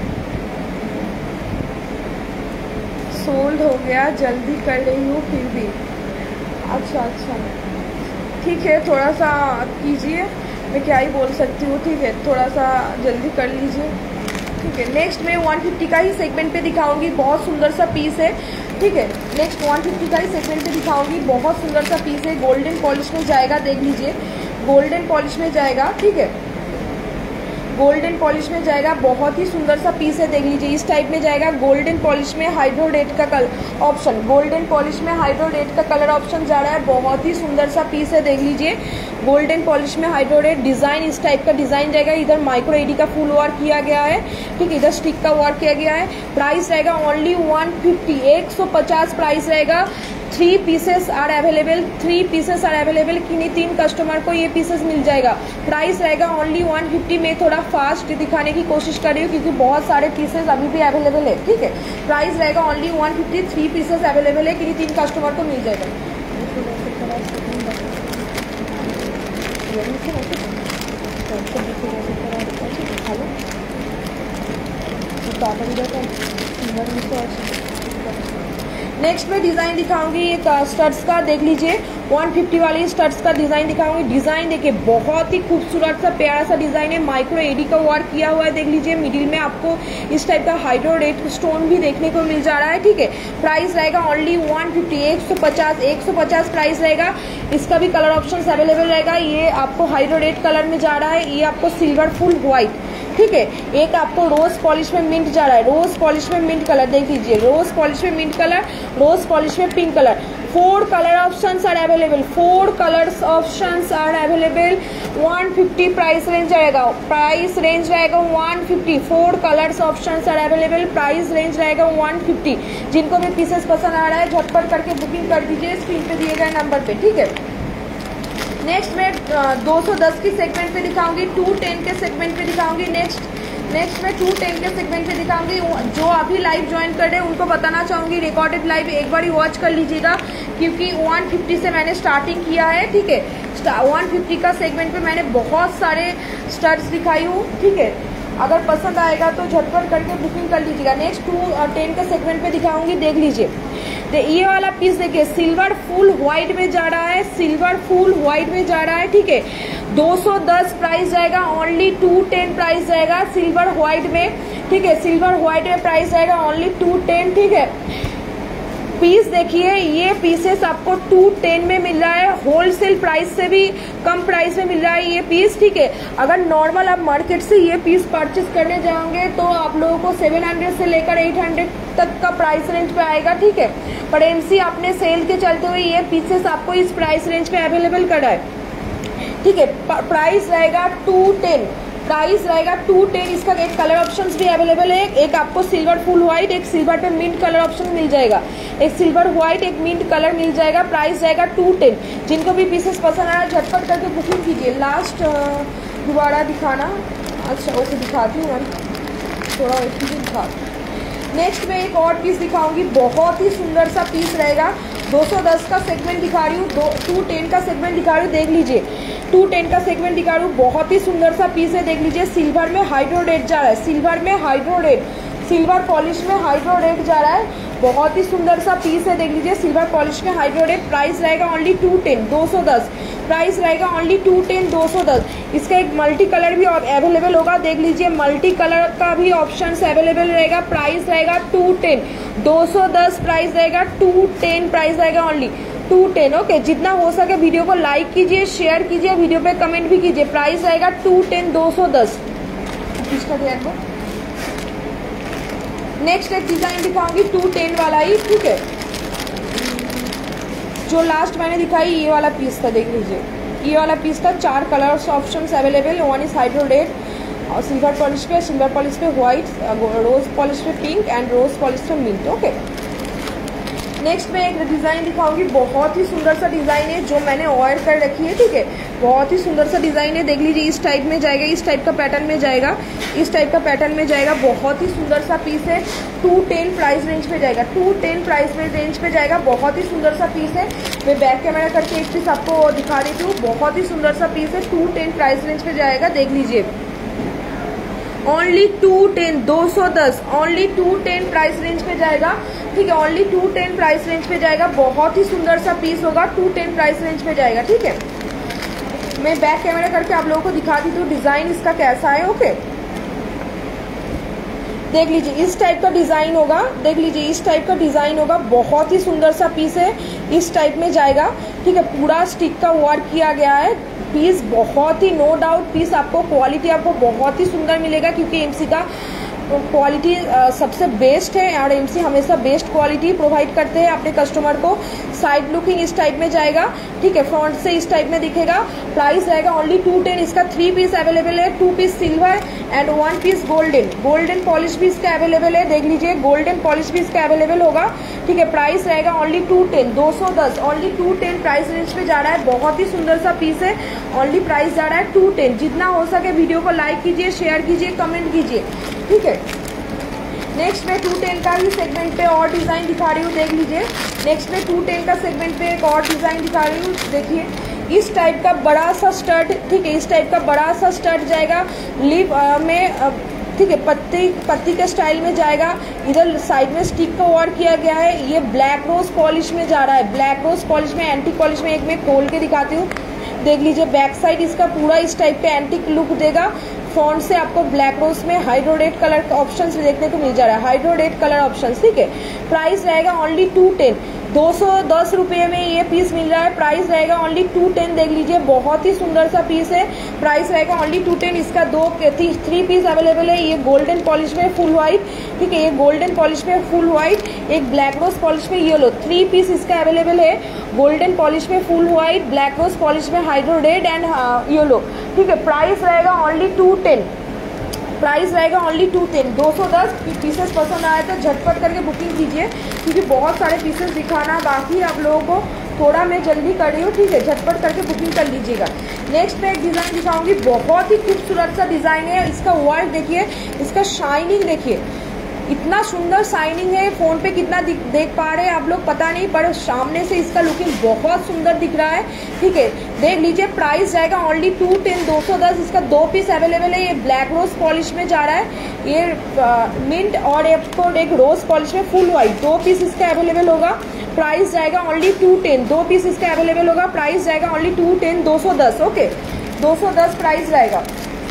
सोल्ड हो गया, जल्दी कर रही हूँ फिर भी। अच्छा अच्छा ठीक है, थोड़ा सा कीजिए, मैं क्या ही बोल सकती हूँ। ठीक है, थोड़ा सा जल्दी कर लीजिए। ठीक है, नेक्स्ट मैं वन फिफ्टी का ही सेगमेंट पे दिखाऊंगी, बहुत सुंदर सा पीस है। ठीक है, नेक्स्ट वन फिफ्टी का ही सेगमेंट पे दिखाऊंगी, बहुत सुंदर सा पीस है, गोल्डन पॉलिश में जाएगा। देख लीजिए, गोल्डन पॉलिश में जाएगा। ठीक है, गोल्डन पॉलिश में जाएगा, बहुत ही सुंदर सा पीस है। देख लीजिए, इस टाइप में जाएगा। गोल्डन पॉलिश में हाइड्रोडेट का कलर ऑप्शन, गोल्डन पॉलिश में हाइड्रोडेट का कलर ऑप्शन जा रहा है। बहुत ही सुंदर सा पीस है, देख लीजिए, गोल्डन पॉलिश में हाइड्रोडेट डिजाइन, इस टाइप का डिजाइन जाएगा। इधर माइक्रो एडी का फुल वर्क किया गया है। ठीक है, इधर स्टिक का वर्क किया गया है। प्राइस रहेगा ओनली वन फिफ्टी, एक सौ पचास प्राइस रहेगा। Three pieces are available, three pieces are available, किन्हीं तीन कस्टमर को ये पीसेस मिल जाएगा। प्राइस रहेगा ओनली वन फिफ्टी। में थोड़ा फास्ट दिखाने की कोशिश कर रही हूँ क्योंकि बहुत सारे पीसेस अभी भी अवेलेबल है। ठीक है, प्राइस रहेगा only one fifty, three pieces available है, किन्हीं तीन कस्टमर को मिल जाएगा। नेक्स्ट में डिजाइन दिखाऊंगी एक स्टड्स का, देख लीजिए एक सौ पचास वाली स्टड्स का डिजाइन दिखाऊंगी। डिजाइन देखिए बहुत ही खूबसूरत सा प्यारा सा डिजाइन है, माइक्रो एडी का वर्क किया हुआ है। देख लीजिए मिडिल में आपको इस टाइप का हाइड्रोडेट स्टोन भी देखने को मिल जा रहा है, ठीक है। प्राइस रहेगा ओनली एक सौ पचास, एक सौ पचास एक सौ पचास प्राइस रहेगा। इसका भी कलर ऑप्शन अवेलेबल रहेगा। ये आपको हाइड्रोडेट कलर में जा रहा है, ये आपको सिल्वर फुल व्हाइट, ठीक है। एक आपको रोज पॉलिश में मिंट जा रहा है, रोज पॉलिश में मिंट कलर, देख लीजिए रोज पॉलिश में मिंट कलर, रोज पॉलिश में pink colour. Four colour options are available, four colours options are available. एक सौ पचास प्राइस रेंज रहेगा, प्राइस रेंज रहेगा एक सौ पचास। Four colours options are available, price range रहेगा एक सौ पचास। जिनको भी पीसेस पसंद आ रहा है झटपट करके बुकिंग कर दीजिए स्क्रीन पे दिए गए नंबर पे, ठीक है। नेक्स्ट मैं दो सौ दस की सेगमेंट पे दिखाऊंगी, टू टेन के सेगमेंट पे दिखाऊंगी। नेक्स्ट नेक्स्ट मैं टू टेन के सेगमेंट पे दिखाऊंगी। जो अभी लाइव ज्वाइन कर रहे हैं उनको बताना चाहूंगी रिकॉर्डेड लाइव एक बार ही वॉच कर लीजिएगा, क्योंकि एक सौ पचास से मैंने स्टार्टिंग किया है, ठीक है। एक सौ पचास का सेगमेंट पे मैंने बहुत सारे स्टड्स दिखाई हूँ, ठीक है। अगर पसंद आएगा तो झटपट करके बुकिंग कर लीजिएगा। नेक्स्ट टू टेन के सेगमेंट पे दिखाऊंगी, देख लीजिए। ये वाला पीस देखिए सिल्वर फुल व्हाइट में जा रहा है, सिल्वर फुल व्हाइट में जा रहा है, ठीक है। दो सौ दस प्राइस जाएगा, ओनली टू टेन प्राइस जाएगा सिल्वर व्हाइट में, ठीक है। सिल्वर व्हाइट में प्राइस जाएगा ओनली टू टेन, ठीक है। पीस देखिए ये पीसेस आपको टू टेन में मिल रहा है, होलसेल प्राइस से भी कम प्राइस में मिल रहा है ये पीस, ठीक है। अगर नॉर्मल आप मार्केट से ये पीस परचेस करने जाओगे तो आप लोगों को सेवन हंड्रेड से लेकर एट हंड्रेड तक का प्राइस रेंज पे आएगा, ठीक है। पर एमसी अपने सेल के चलते हुए ये पीसेस आपको इस प्राइस रेंज पे अवेलेबल करा है, ठीक है। प्राइस रहेगा टू टेन, प्राइस रहेगा टू टेन। इसका एक कलर ऑप्शंस भी अवेलेबल है, एक आपको सिल्वर फुल व्हाइट, एक सिल्वर पे मिंट कलर ऑप्शन मिल जाएगा, एक सिल्वर व्हाइट एक मिंट कलर मिल जाएगा। प्राइस रहेगा टू टेन। जिनको भी पीसेस पसंद आ रहा है झटपट करके बुकिंग कीजिए। लास्ट दोबारा दिखाना, अच्छा ओके दिखाती हूँ मैं, थोड़ा एक ही दिखा। नेक्स्ट में एक और पीस दिखाऊंगी, बहुत ही सुंदर सा पीस रहेगा। दो सौ दस का सेगमेंट दिखा रही हूँ, टू टेन का सेगमेंट दिखा रही हूँ, देख लीजिए। टू टेन का सेगमेंट दिखा रही हूँ, बहुत ही सुंदर सा पीस है, देख लीजिए। सिल्वर में हाइड्रोडेट जा रहा है, सिल्वर में हाइड्रोडेट, सिल्वर पॉलिश में हाइड्रोडेट जा रहा है, बहुत ही सुंदर सा पीस है, देख लीजिए। सिल्वर पॉलिश में हाइड्रोडेट, प्राइस रहेगा ओनली टू टेन, दो सौ दस प्राइस रहेगा ओनली टू टेन, दो सौ दस। इसका एक मल्टी कलर भी अवेलेबल होगा, देख लीजिए। मल्टी कलर का भी ऑप्शन अवेलेबल रहेगा, प्राइस रहेगा टू टेन, दो सौ दस प्राइस रहेगा, टू टेन प्राइस रहेगा ओनली टू टेन, ओके। जितना हो सके वीडियो को लाइक कीजिए, शेयर कीजिए, वीडियो पे कमेंट भी कीजिए। प्राइस रहेगा टू टेन, दो सौ दस। इसका ध्यान दो। नेक्स्ट एक डिजाइन दिखाऊंगी टू टेन वाला ही, ठीक है। जो लास्ट मैंने दिखाई ये वाला पीस था, देख लीजिए। ये वाला पीस था, चार colours options available, one is हाइड्रोडेट और सिल्वर पॉलिश पे, सिल्वर पॉलिश पे व्हाइट, रोज पॉलिश पे पिंक एंड रोज पॉलिश पे मिंट, ओके। नेक्स्ट मैं एक डिज़ाइन दिखाऊंगी, बहुत ही सुंदर सा डिज़ाइन है जो मैंने ऑर्डर कर रखी है, ठीक है। बहुत ही सुंदर सा डिज़ाइन है, देख लीजिए। इस टाइप में जाएगा, इस टाइप का पैटर्न में जाएगा, इस टाइप का पैटर्न में जाएगा। बहुत ही सुंदर सा पीस है, टू टेन प्राइस रेंज पे जाएगा, टू टेन प्राइस रेंज पे जाएगा। बहुत ही सुंदर सा पीस है। मैं बैक कैमरा करके एक पीस आपको दिखा देती हूँ। बहुत ही सुंदर सा पीस है, टू टेन प्राइस रेंज पे जाएगा, देख लीजिए। ओनली टू टेन, दो सौ दस, only two ten price range पे जाएगा, ठीक है। Only two ten price range पे जाएगा। बहुत ही सुंदर सा पीस होगा, टू टेन प्राइस रेंज पे जाएगा, ठीक है। मैं बैक कैमरा करके आप लोगों को दिखा दी तो डिजाइन इसका कैसा है, ओके। देख लीजिए इस टाइप का डिजाइन होगा, देख लीजिए इस टाइप का डिजाइन होगा। बहुत ही सुंदर सा पीस है, इस टाइप में जाएगा, ठीक है। पूरा स्टिक का वर्क किया गया है। पीस बहुत ही, नो डाउट पीस आपको क्वालिटी आपको बहुत ही सुंदर मिलेगा, क्योंकि एमसी का क्वालिटी सबसे बेस्ट है और एमसी हमेशा बेस्ट क्वालिटी प्रोवाइड करते हैं अपने कस्टमर को। साइड लुकिंग इस टाइप में जाएगा, ठीक है। फ्रंट से इस टाइप में दिखेगा। प्राइस रहेगा ओनली टू टेन। इसका थ्री पीस अवेलेबल है, two piece silver and one piece golden. Golden polish भी इसका अवेलेबल है, देख लीजिए। गोल्डन पॉलिश भी इसका अवेलेबल होगा, ठीक है। प्राइस रहेगा ओनली टू टेन, दो सौ दस, only two ten price range पे जा रहा है। बहुत ही सुंदर सा पीस है, ओनली प्राइस जा रहा है टू टेन। जितना हो सके वीडियो को लाइक कीजिए, शेयर कीजिए, कमेंट कीजिए, ठीक है। नेक्स्ट में टू टेन का ही सेगमेंट पे और डिजाइन दिखा रही हूँ, देख लीजिए। नेक्स्ट में टू टेन का सेगमेंट पे एक और डिजाइन दिखा रही हूँ, देखिए। इस टाइप का बड़ा सा स्टड, ठीक है। इस टाइप का बड़ा सा स्टड जाएगा, लिप में ठीक है, पत्ती पत्ती के स्टाइल में जाएगा। इधर साइड में स्टिक का वर्क किया गया है। ये ब्लैक रोज पॉलिश में जा रहा है, ब्लैक रोज पॉलिश में, एंटीक पॉलिश में। एक मैं खोल के दिखाती हूँ, देख लीजिए। बैक साइड इसका पूरा इस टाइप पे एंटीक लुक देगा। फ्रंट से आपको ब्लैक रोज में हाइड्रोडेट कलर का ऑप्शन देखने को मिल जा रहा है, हाइड्रोडेट कलर ऑप्शन, ठीक है। प्राइस रहेगा ओनली टू टेन, दो सौ दस रुपये में ये पीस मिल रहा है। प्राइस रहेगा ओनली टू टेन, देख लीजिए, बहुत ही सुंदर सा पीस है। प्राइस रहेगा ओनली टू टेन। इसका दो थ्री पीस अवेलेबल है। ये गोल्डन पॉलिश में फुल व्हाइट, ठीक है, ये गोल्डन पॉलिश में फुल व्हाइट, एक ब्लैक रोज पॉलिश में येलो, थ्री पीस इसका अवेलेबल है। गोल्डन पॉलिश में full white, black rose polish में हाइड्रोडेट एंड येलो, ठीक है। प्राइस रहेगा ओनली टू टेन, प्राइस रहेगा ओनली टू टेन। दो सौ दस पीसेस पसंद आए तो झटपट करके बुकिंग कीजिए, क्योंकि बहुत सारे पीसेस दिखाना बाकी है आप लोगों को, थोड़ा मैं जल्दी कर रही हूँ, ठीक है। झटपट करके बुकिंग कर लीजिएगा। नेक्स्ट मैं एक डिज़ाइन दिखाऊंगी, बहुत ही खूबसूरत सा डिज़ाइन है। इसका वर्क देखिए, इसका शाइनिंग देखिए, इतना सुंदर शाइनिंग है। फोन पे कितना देख पा रहे हैं आप लोग पता नहीं, पर सामने से इसका लुकिंग बहुत सुंदर दिख रहा है, ठीक है। देख लीजिए, प्राइस जाएगा ओनली टू टेन, दो सौ दस। इसका दो पीस अवेलेबल है। ये ब्लैक रोज पॉलिश में जा रहा है, ये मिंट और आपको एक रोज पॉलिश में फुल व्हाइट, दो पीस इसका अवेलेबल होगा। प्राइस जाएगा ओनली टू टेन, दो पीस इसका अवेलेबल होगा। प्राइस जाएगा ओनली टू टेन, दो सौ दस, ओके, दो सौ दस प्राइस रहेगा।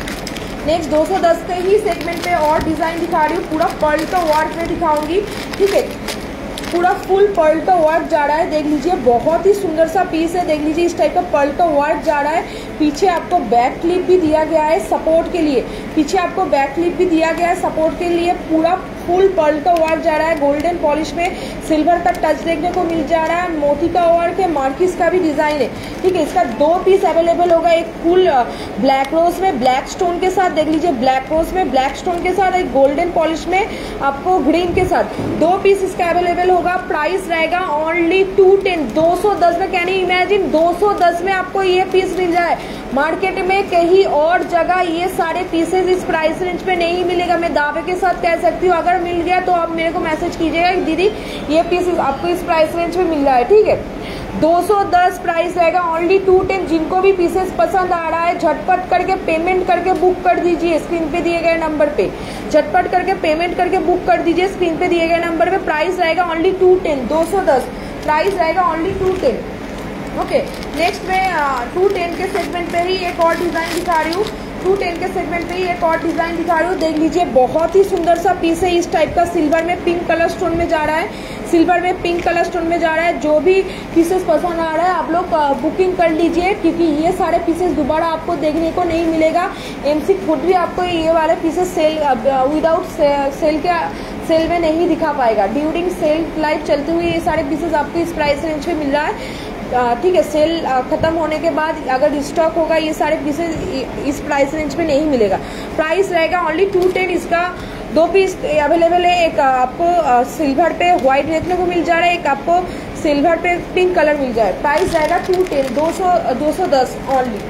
नेक्स्ट दो सौ दस के ही सेगमेंट पे और डिज़ाइन दिखा रही हूँ, पूरा पर्ल का वर्क में दिखाऊंगी, ठीक है। पूरा फुल पर्ल का वर्क जा रहा है, देख लीजिए, बहुत ही सुंदर सा पीस है। देख लीजिए, इस टाइप का पर्ल का वर्क जा रहा है। पीछे आपको बैक क्लिप भी दिया गया है सपोर्ट के लिए, पीछे आपको बैक क्लिप भी दिया गया है सपोर्ट के लिए। पूरा फुल पर्ल का वर्क जा रहा है। गोल्डन पॉलिश में सिल्वर का टच देखने को मिल जा रहा है। मोती का वर्क है, मार्किस का भी डिजाइन है, ठीक है। इसका दो पीस अवेलेबल होगा, एक फुल ब्लैक रोज में ब्लैक स्टोन के साथ, देख लीजिए, ब्लैक रोज में ब्लैक स्टोन के साथ, एक गोल्डन पॉलिश में आपको ग्रीन के साथ, दो पीस इसका अवेलेबल होगा। प्राइस रहेगा ओनली टू टेन, दो सौ दस में। कैन यू इमेजिन, दो सौ दस में आपको ये पीस मिल जाए। मार्केट में कहीं और जगह ये सारे पीसेस इस प्राइस रेंज पे नहीं मिलेगा, मैं दावे के साथ कह सकती हूँ। अगर मिल गया तो आप मेरे को मैसेज कीजिएगा कि दीदी ये पीस आपको इस प्राइस रेंज पे मिल रहा है, ठीक है। दो सौ दस प्राइस रहेगा ओनली टू टेन। जिनको भी पीसेस पसंद आ रहा है झटपट करके पेमेंट करके बुक कर दीजिए, स्क्रीन पे दिए गए नंबर पे झटपट करके पेमेंट करके बुक कर दीजिए, स्क्रीन पे दिए गए नंबर पे। प्राइस रहेगा ओनली टू टेन, दो सौ दस प्राइस रहेगा only two ten, okay. Next मैं टू टेन के सेगमेंट पे ही एक और डिजाइन दिखा रही हूँ, टू टेन के सेगमेंट पे ही एक और डिजाइन दिखा रही हूँ। देख लीजिए, बहुत ही सुंदर सा पीस है। इस टाइप का सिल्वर में पिंक कलर स्टोन में जा रहा है, सिल्वर में पिंक कलर स्टोन में जा रहा है। जो भी पीसेस पसंद आ रहा है आप लोग बुकिंग कर लीजिए, क्योंकि ये सारे पीसेस दोबारा आपको देखने को नहीं मिलेगा। एमसी खुद भी आपको ये वाले पीसेस सेल विदाउट सेल के सेल में नहीं दिखा पाएगा। ड्यूरिंग सेल लाइफ चलते हुए ये सारे पीसेस आपको इस प्राइस रेंज पे मिल रहा है, ठीक है। सेल खत्म होने के बाद अगर स्टॉक होगा ये सारे पीसेस इस प्राइस रेंज पे नहीं मिलेगा। प्राइस रहेगा ओनली टू टेन। इसका दो पीस अवेलेबल है, एक आपको सिल्वर पे व्हाइट देखने को मिल जा रहा है, एक आपको सिल्वर पे पिंक कलर मिल जाए। प्राइस रहेगा टू टेन, दो सौ दो सौ दस ओनली।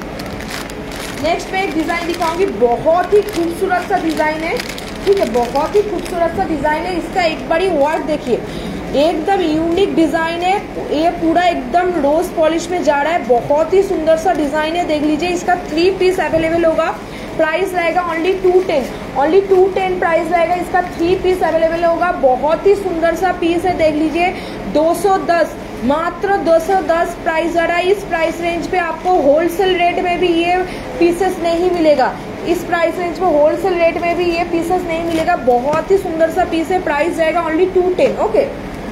नेक्स्ट मैं एक डिजाइन दिखाऊंगी, बहुत ही खूबसूरत सा डिजाइन है, ठीक है, बहुत ही खूबसूरत सा डिजाइन है। इसका एक बड़ी वर्क देखिए, एकदम यूनिक डिजाइन है। ये पूरा एकदम रोज पॉलिश में जा रहा है, बहुत ही सुंदर सा डिजाइन है। देख लीजिए, इसका थ्री पीस अवेलेबल होगा। प्राइस रहेगा only two ten, only two ten price रहेगा। इसका थ्री पीस अवेलेबल होगा, बहुत ही सुंदर सा पीस है। देख लीजिए, दो सौ दस, मात्र दो सौ दस प्राइस आ रहा है। इस प्राइस रेंज पे आपको होलसेल रेट में भी ये पीसेस नहीं मिलेगा, इस प्राइस रेंज पे होलसेल रेट में भी ये पीसेस नहीं मिलेगा। बहुत ही सुंदर सा पीस है। प्राइस रहेगा only two ten, okay.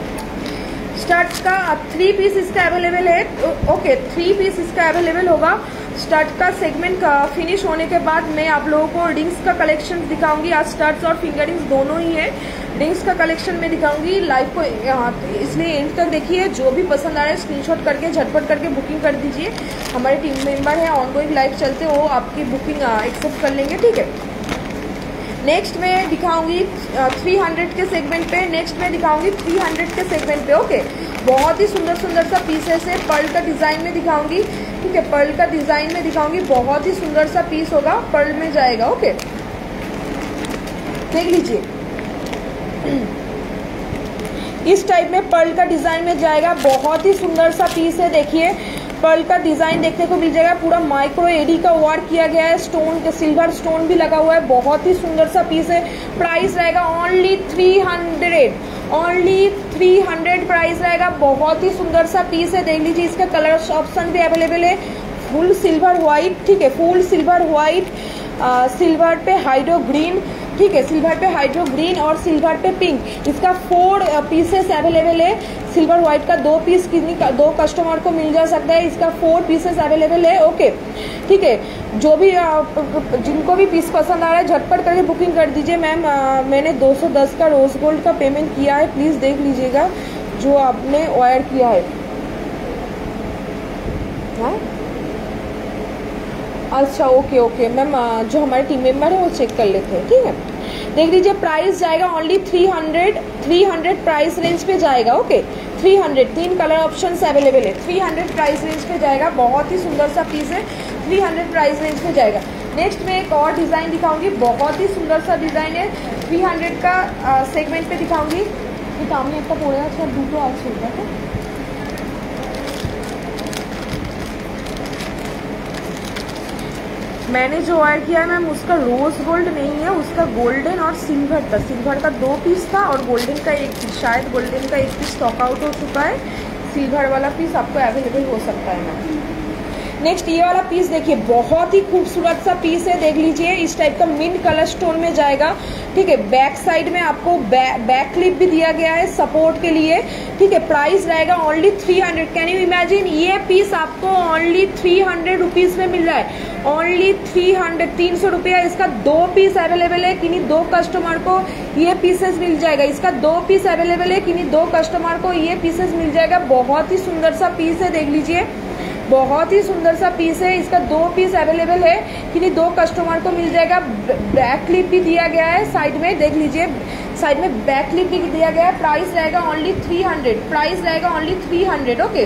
Stud का थ्री पीस इसका अवेलेबल है, ओके, थ्री पीस इसका अवेलेबल होगा। स्टड का सेगमेंट का फिनिश होने के बाद मैं आप लोगों को रिंग्स का कलेक्शन दिखाऊंगी। आज स्टड्स और फिंगर रिंग्स दोनों ही है। रिंग्स का कलेक्शन में दिखाऊंगी लाइव को, इसलिए एंड तक देखिए। जो भी पसंद आ रहा है स्क्रीनशॉट करके झटपट करके बुकिंग कर दीजिए। हमारे टीम मेंबर है, ऑनगोइंग लाइव चलते वो आपकी बुकिंग एक्सेप्ट कर लेंगे, ठीक है। नेक्स्ट मैं दिखाऊंगी थ्री हंड्रेड के सेगमेंट पे, नेक्स्ट मैं दिखाऊंगी थ्री हंड्रेड के सेगमेंट पे, ओके। बहुत ही सुंदर सुंदर सा पीसेस है। पर्ल का डिजाइन में दिखाऊंगी, ठीक है, पर्ल का डिजाइन में दिखाऊंगी। बहुत ही सुंदर सा पीस होगा, पर्ल में जाएगा, ओके। देख लीजिए, इस टाइप में पर्ल का डिजाइन में जाएगा। बहुत ही सुंदर सा पीस है, देखिए, पर्ल का डिजाइन देखने को मिल जाएगा, पूरा माइक्रो एडी का वर्क किया गया है, स्टोन के सिल्वर स्टोन भी लगा हुआ है, बहुत ही सुंदर सा पीस है। प्राइस रहेगा only three hundred, only three hundred price रहेगा। बहुत ही सुंदर सा पीस है, देख लीजिए। इसका कलर ऑप्शन भी अवेलेबल है, फुल सिल्वर व्हाइट, ठीक है, फुल सिल्वर व्हाइट, सिल्वर पे हाइड्रो ग्रीन, ठीक है, सिल्वर पे हाइड्रो ग्रीन और सिल्वर पे पिंक। इसका फोर पीसेस अवेलेबल है। सिल्वर व्हाइट का दो पीस कितनी का दो कस्टमर को मिल जा सकता है, इसका फोर पीसेस अवेलेबल है। ओके, ठीक है, जो भी जिनको भी पीस पसंद आ रहा है झटपट करके बुकिंग कर दीजिए। मैम मैंने दो सौ दस का रोज गोल्ड का पेमेंट किया है, प्लीज देख लीजिएगा जो आपने ऑर्डर किया है। हाँ, अच्छा, ओके ओके मैम, जो हमारे टीम मेंबर है वो चेक कर लेते हैं, ठीक है। देख लीजिए, प्राइस जाएगा only three hundred, three hundred price range पे जाएगा। ओके, थ्री हंड्रेड, तीन कलर ऑप्शंस अवेलेबल है, थ्री हंड्रेड प्राइस रेंज पे जाएगा। बहुत ही सुंदर सा पीस है, थ्री हंड्रेड प्राइस रेंज पे जाएगा। नेक्स्ट मैं एक और डिजाइन दिखाऊंगी, बहुत ही सुंदर सा डिजाइन है, थ्री हंड्रेड का सेगमेंट पे दिखाऊंगी। सामने একটা পড়ে আছে আর দুটো আছে, দেখো। मैंने जो ऑर्डर किया है मैम उसका रोज गोल्ड नहीं है, उसका गोल्डन और सिल्वर था। सिल्वर का दो पीस था और गोल्डन का एक पीस, शायद गोल्डन का एक पीस स्टॉक आउट हो चुका है, सिल्वर वाला पीस आपको अवेलेबल हो सकता है मैम। नेक्स्ट ये वाला पीस देखिए, बहुत ही खूबसूरत सा पीस है, देख लीजिए। इस टाइप का मिंट कलर स्टोन में जाएगा, ठीक है। बैक साइड में आपको बैक बैक क्लिप भी दिया गया है सपोर्ट के लिए, ठीक है। प्राइस रहेगा only three hundred. Can you imagine, ये पीस आपको ओनली थ्री हंड्रेड रुपीज में मिल रहा है, ओनली थ्री हंड्रेड, तीन सौ रुपया। इसका दो पीस अवेलेबल है, किन्हीं दो कस्टमर को ये पीसेस मिल जाएगा। इसका दो पीस अवेलेबल है, किन्हीं दो कस्टमर को ये पीसेस मिल जाएगा। बहुत ही सुंदर सा पीस है, देख लीजिए, बहुत ही सुंदर सा पीस है। इसका दो पीस अवेलेबल है, किन्हीं दो कस्टमर को मिल जाएगा। बैक क्लिप भी दिया गया है साइड में, देख लीजिए, साइड में बैक क्लिप भी दिया गया है। प्राइस रहेगा ओनली थ्री हंड्रेड, प्राइस रहेगा only three hundred. Okay,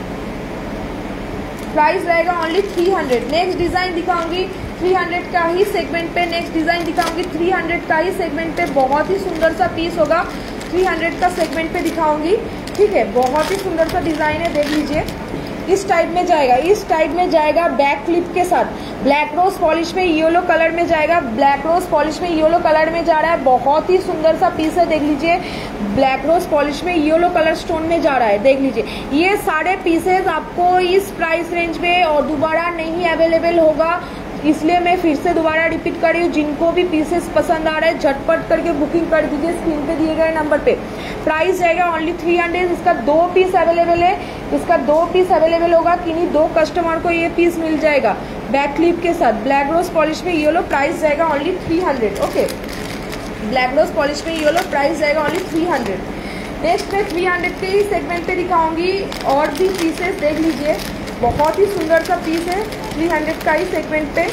price रहेगा only three hundred. Next design दिखाऊंगी थ्री हंड्रेड का ही सेगमेंट पे, नेक्स्ट डिजाइन दिखाऊंगी थ्री हंड्रेड का ही सेगमेंट पे। बहुत ही सुंदर सा पीस होगा, थ्री हंड्रेड का सेगमेंट पे दिखाऊंगी, ठीक है। बहुत ही सुंदर सा डिजाइन है, देख लीजिए। इस टाइप में जाएगा, इस टाइप में जाएगा बैक क्लिप के साथ। ब्लैक रोज पॉलिश में येलो कलर में जाएगा, ब्लैक रोज पॉलिश में येलो कलर में जा रहा है। बहुत ही सुंदर सा पीस है, देख लीजिए। ब्लैक रोज पॉलिश में येलो कलर स्टोन में जा रहा है, देख लीजिए। ये सारे पीसेस आपको इस प्राइस रेंज में और दोबारा नहीं अवेलेबल होगा, इसलिए मैं फिर से दोबारा रिपीट कर रही हूँ। जिनको भी पीसेस पसंद आ रहे हैं झटपट करके बुकिंग कर दीजिए स्क्रीन पे दिए गए नंबर पे। प्राइस जाएगा ओनली थ्री हंड्रेड। इसका दो पीस अवेलेबल है, इसका दो पीस अवेलेबल होगा, किन्हीं दो कस्टमर को ये पीस मिल जाएगा बैक क्लिप के साथ। ब्लैक रोज पॉलिश में येलो, प्राइस जाएगा only three hundred. Okay, black rose polish में येलो, प्राइस जाएगा ओनली थ्री हंड्रेड। नेक्स्ट मैं थ्री हंड्रेड के ही सेगमेंट पे दिखाऊंगी और भी पीसेस, देख लीजिए। बहुत ही सुंदर सा पीस है, थ्री हंड्रेड का ही सेगमेंट पे।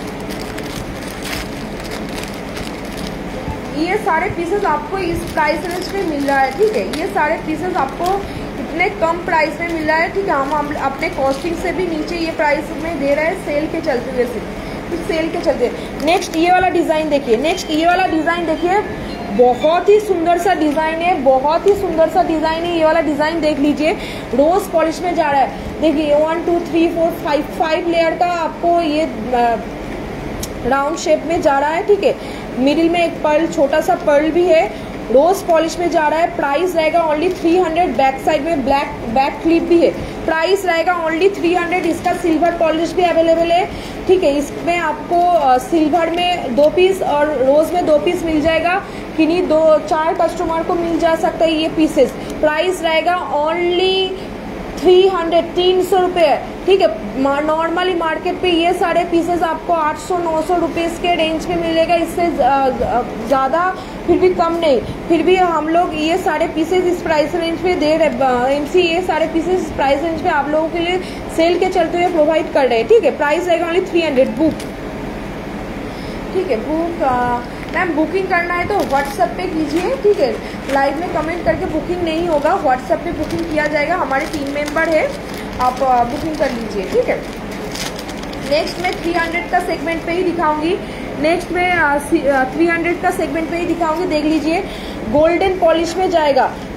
ये सारे पीसेस आपको इस प्राइस रेंज पे मिल रहा है, ठीक है। ये सारे पीसेस आपको इतने कम प्राइस में मिल रहा है, ठीक है। हम हम अपने कॉस्टिंग से भी नीचे ये प्राइस में दे रहे हैं, सेल के चलते हुए सिर्फ सेल के चलते। नेक्स्ट ये वाला डिजाइन देखिए, नेक्स्ट ये वाला डिजाइन देखिए, बहुत ही सुंदर सा डिजाइन है, बहुत ही सुंदर सा डिजाइन है। ये वाला डिजाइन देख लीजिए, रोज पॉलिश में जा रहा है। देखिए, one two three four five five layer का आपको ये राउंड शेप में जा रहा है, ठीक है। मिडिल में एक पर्ल, छोटा सा पर्ल भी है, रोज पॉलिश में जा रहा है। प्राइस रहेगा only three hundred. Back side में ब्लैक बैक क्लिप भी है, प्राइस रहेगा ओनली थ्री हंड्रेड। इसका सिल्वर पॉलिश भी अवेलेबल है, ठीक है। इसमें आपको सिल्वर में दो पीस और रोज में दो पीस मिल जाएगा, किन्हीं दो चार कस्टमर को मिल जा सकता है ये पीसेस। प्राइस रहेगा ओनली थ्री हंड्रेड, तीन सौ रुपये, ठीक है। नॉर्मली मार्केट पे ये सारे पीसेस आपको आठ सौ नौ सौ रुपीज़ के रेंज में मिलेगा, इससे ज़्यादा फिर भी कम नहीं। फिर भी हम लोग ये सारे पीसेस इस प्राइस रेंज पे दे रहे, एमसी ये सारे पीसेस इस प्राइस रेंज पे आप लोगों के लिए सेल के चलते हुए प्रोवाइड कर रहे हैं, ठीक है। प्राइस रहेगा ओनली थ्री हंड्रेड। बुक, ठीक है। बुक मैम बुकिंग करना है तो व्हाट्सएप पे कीजिए, ठीक है। लाइव में कमेंट करके बुकिंग नहीं होगा, व्हाट्सएप पे बुकिंग किया जाएगा। हमारे टीम मेंबर है, आप बुकिंग कर लीजिए, ठीक है। नेक्स्ट मैं थ्री हंड्रेड का सेगमेंट पे ही दिखाऊंगी, नेक्स्ट मैं थ्री हंड्रेड का सेगमेंट पे ही दिखाऊंगी। देख लीजिए, गोल्डन पॉलिश में जाएगा,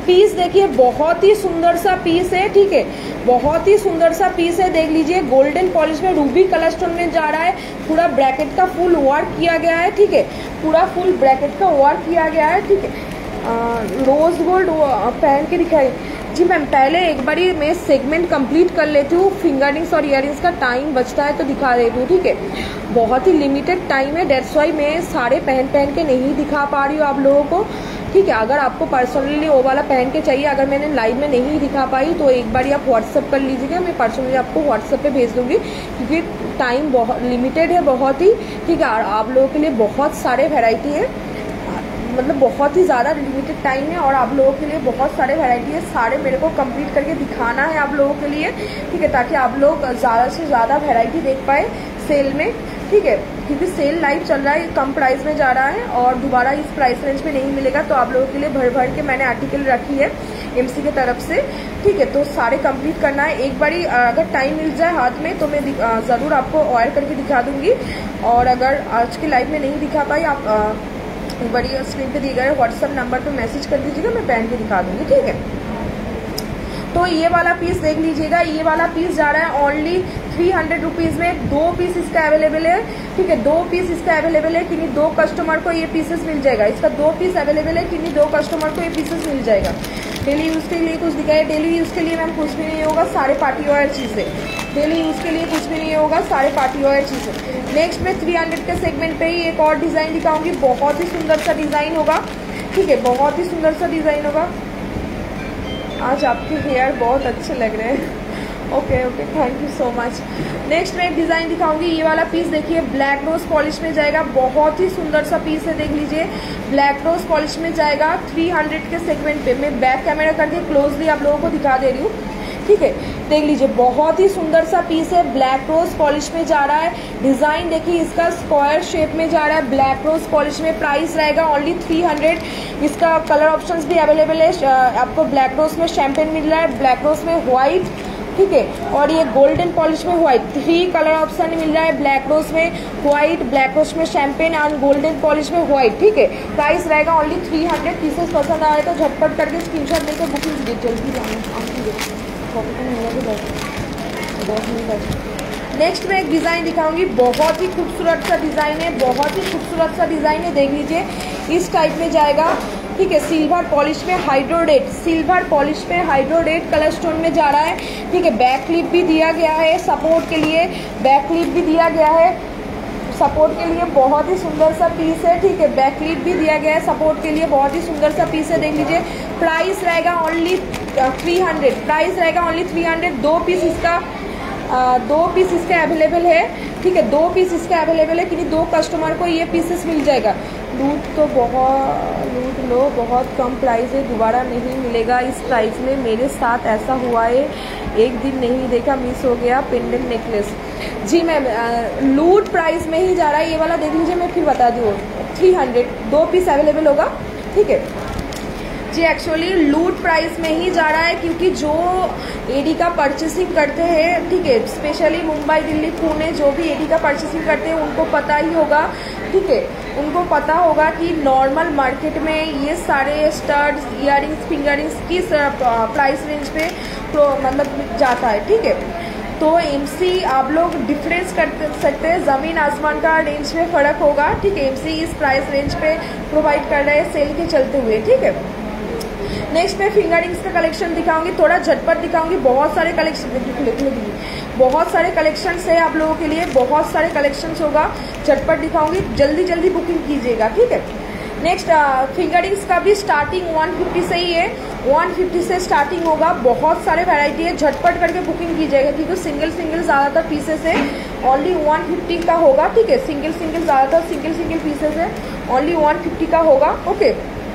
पीस देखिए बहुत ही सुंदर सा पीस है, ठीक है, बहुत ही सुंदर सा पीस है। देख लीजिए गोल्डन पॉलिश में रूबी कलर स्टोन में जा रहा है, पूरा ब्रैकेट का फुल वर्क किया गया है, ठीक है, पूरा फुल ब्रैकेट का वर्क किया गया है, ठीक है। रोज गोल्ड पहन के दिखाई जी मैम, पहले एक बारी मैं सेगमेंट कंप्लीट कर लेती हूँ, फिंगरिंग्स और इयरिंग्स का टाइम बचता है तो दिखा देती हूँ, ठीक है। बहुत ही लिमिटेड टाइम है, डेट्स वाई मैं सारे पहन पहन के नहीं दिखा पा रही हूँ आप लोगों को, ठीक है। अगर आपको पर्सनली वो वाला पहन के चाहिए, अगर मैंने लाइव में नहीं दिखा पाई तो एक बार आप व्हाट्सअप कर लीजिएगा, मैं पर्सनली आपको व्हाट्सअप पे भेज दूंगी, क्योंकि टाइम बहुत लिमिटेड है, बहुत ही, ठीक है। और आप लोगों के लिए बहुत सारे वेराइटी है, मतलब बहुत ही ज़्यादा लिमिटेड टाइम है और आप लोगों के लिए बहुत सारे वैरायटी है, सारे मेरे को कंप्लीट करके दिखाना है आप लोगों के लिए, ठीक है, ताकि आप लोग ज़्यादा से ज़्यादा वैरायटी देख पाए सेल में, ठीक है, क्योंकि सेल लाइव चल रहा है, कम प्राइस में जा रहा है और दोबारा इस प्राइस रेंज में नहीं मिलेगा, तो आप लोगों के लिए भर भर के मैंने आर्टिकल रखी है एमसी की तरफ से, ठीक है। तो सारे कंप्लीट करना है, एक बारी अगर टाइम मिल जाए हाथ में तो मैं ज़रूर आपको ऑयल करके दिखा दूंगी, और अगर आज के लाइव में नहीं दिखा पाई आप एक बारी स्क्रीन पे दिए गए व्हाट्सअप नंबर पे मैसेज कर दीजिएगा, मैं पहन के दिखा दूंगी, ठीक है। तो ये वाला पीस देख लीजिएगा, ये वाला पीस जा रहा है ओनली थ्री हंड्रेड रुपीज़ में, दो पीस इसका अवेलेबल है, ठीक है, दो पीस इसका अवेलेबल है, किन्हीं दो कस्टमर को ये पीसेस मिल जाएगा, इसका दो पीस अवेलेबल है, किन्हीं दो कस्टमर को ये पीसेस मिल जाएगा। डेली यूज़ के लिए कुछ दिखाए, डेली यूज़ के लिए मैम कुछ भी नहीं होगा, सारे पार्टी वेयर चीज़ें, डेली यूज़ के लिए कुछ भी नहीं होगा, सारे पार्टी वेयर चीज़ें। नेक्स्ट में थ्री हंड्रेड के सेगमेंट पे ही एक और डिज़ाइन दिखाऊंगी, बहुत ही सुंदर सा डिज़ाइन होगा, ठीक है, बहुत ही सुंदर सा डिज़ाइन होगा। आज आपके हेयर बहुत अच्छे लग रहे हैं, okay okay, thank you so much. Next मैं एक डिज़ाइन दिखाऊंगी, ये वाला पीस देखिए ब्लैक रोज पॉलिश में जाएगा, बहुत ही सुंदर सा पीस है, देख लीजिए ब्लैक रोज पॉलिश में जाएगा थ्री हंड्रेड के सेगमेंट पे। मैं बैक कैमरा करके क्लोजली आप लोगों को दिखा दे रही हूँ, ठीक है, देख लीजिए बहुत ही सुंदर सा पीस है, ब्लैक रोज पॉलिश में जा रहा है, डिज़ाइन देखिए इसका स्क्वायर शेप में जा रहा है, ब्लैक रोज पॉलिश में, प्राइस रहेगा ओनली थ्री हंड्रेड। इसका कलर ऑप्शंस भी अवेलेबल है, आपको ब्लैक रोज में शैम्पेन मिल रहा है, ब्लैक रोज में व्हाइट, ठीक है, और ये गोल्डन पॉलिश में व्हाइट, थ्री कलर ऑप्शन मिल रहा है, ब्लैक रोज में व्हाइट, ब्लैक रोज में शैम्पेन एंड गोल्डन पॉलिश में व्हाइट, ठीक है। प्राइस रहेगा ओनली थ्री हंड्रेड। पीसेस पसंद आए तो झटपट करके स्क्रीनशॉट लेकर बुकिंग कीजिए, जल्दी नेक्स्ट मैं एक डिज़ाइन दिखाऊंगी, बहुत ही खूबसूरत सा डिज़ाइन है, बहुत ही खूबसूरत सा डिज़ाइन है, देख लीजिए इस टाइप में जाएगा, ठीक है, सिल्वर पॉलिश में हाइड्रोडेट, सिल्वर पॉलिश में हाइड्रोडेट कलर स्टोन में जा रहा है, ठीक है। बैक क्लिप भी दिया गया है सपोर्ट के लिए, बैक क्लिप भी दिया गया है सपोर्ट के लिए, बहुत ही सुंदर सा पीस है, ठीक है, बैक क्लिप भी दिया गया है सपोर्ट के लिए, बहुत ही सुंदर सा पीस है, देख लीजिए। प्राइस रहेगा ओनली थ्री हंड्रेड, प्राइस रहेगा ओनली थ्री हंड्रेड। दो पीस इसका आ, दो पीस इसके अवेलेबल है, ठीक है, दो पीस इसके अवेलेबल है, कि दो कस्टमर को ये पीसेस मिल जाएगा। लूट तो बहुत लूट लो, बहुत कम प्राइस है, दोबारा नहीं मिलेगा इस प्राइस में, मेरे साथ ऐसा हुआ है, एक दिन नहीं देखा मिस हो गया पेंडेंट नेकलेस। जी मैम, लूट प्राइस में ही जा रहा है ये वाला, देख लीजिए, मैं फिर बता दूँ थ्री हंड्रेड, दो पीस अवेलेबल होगा, ठीक है जी। एक्चुअली लूट प्राइस में ही जा रहा है, क्योंकि जो एडी का परचेसिंग करते हैं, ठीक है, स्पेशली मुंबई दिल्ली पुणे जो भी एडी का परचेसिंग करते हैं उनको पता ही होगा, ठीक है, उनको पता होगा कि नॉर्मल मार्केट में ये सारे स्टड्स, इयररिंग्स, फिंगरिंग्स किस प्राइस रेंज पे तो मतलब जाता है, ठीक है। तो एमसी आप लोग डिफरेंस कर सकते हैं, ज़मीन आसमान का रेंज में फ़र्क होगा, ठीक है। एमसी इस प्राइस रेंज पे प्रोवाइड कर रहे हैं सेल के चलते हुए, ठीक है। नेक्स्ट मैं फिंगरिंग्स का कलेक्शन दिखाऊंगी, थोड़ा झटपट दिखाऊंगी, बहुत सारे कलेक्शन बहुत सारे कलेक्शंस है आप लोगों के लिए, बहुत सारे कलेक्शंस होगा, झटपट दिखाऊंगी, जल्दी जल्दी बुकिंग कीजिएगा, ठीक है। नेक्स्ट फिंगरिंग्स का भी स्टार्टिंग वन फिफ्टी से ही है, वन फिफ्टी से स्टार्टिंग होगा, बहुत सारे वैरायटी है, झटपट करके बुकिंग कीजिएगा, क्योंकि सिंगल सिंगल ज़्यादातर पीसेस है, ओनली वन फिफ्टी का होगा, ठीक है, सिंगल सिंगल ज़्यादातर सिंगल सिंगल पीसेस है, ओनली वन फिफ्टी का होगा, ओके।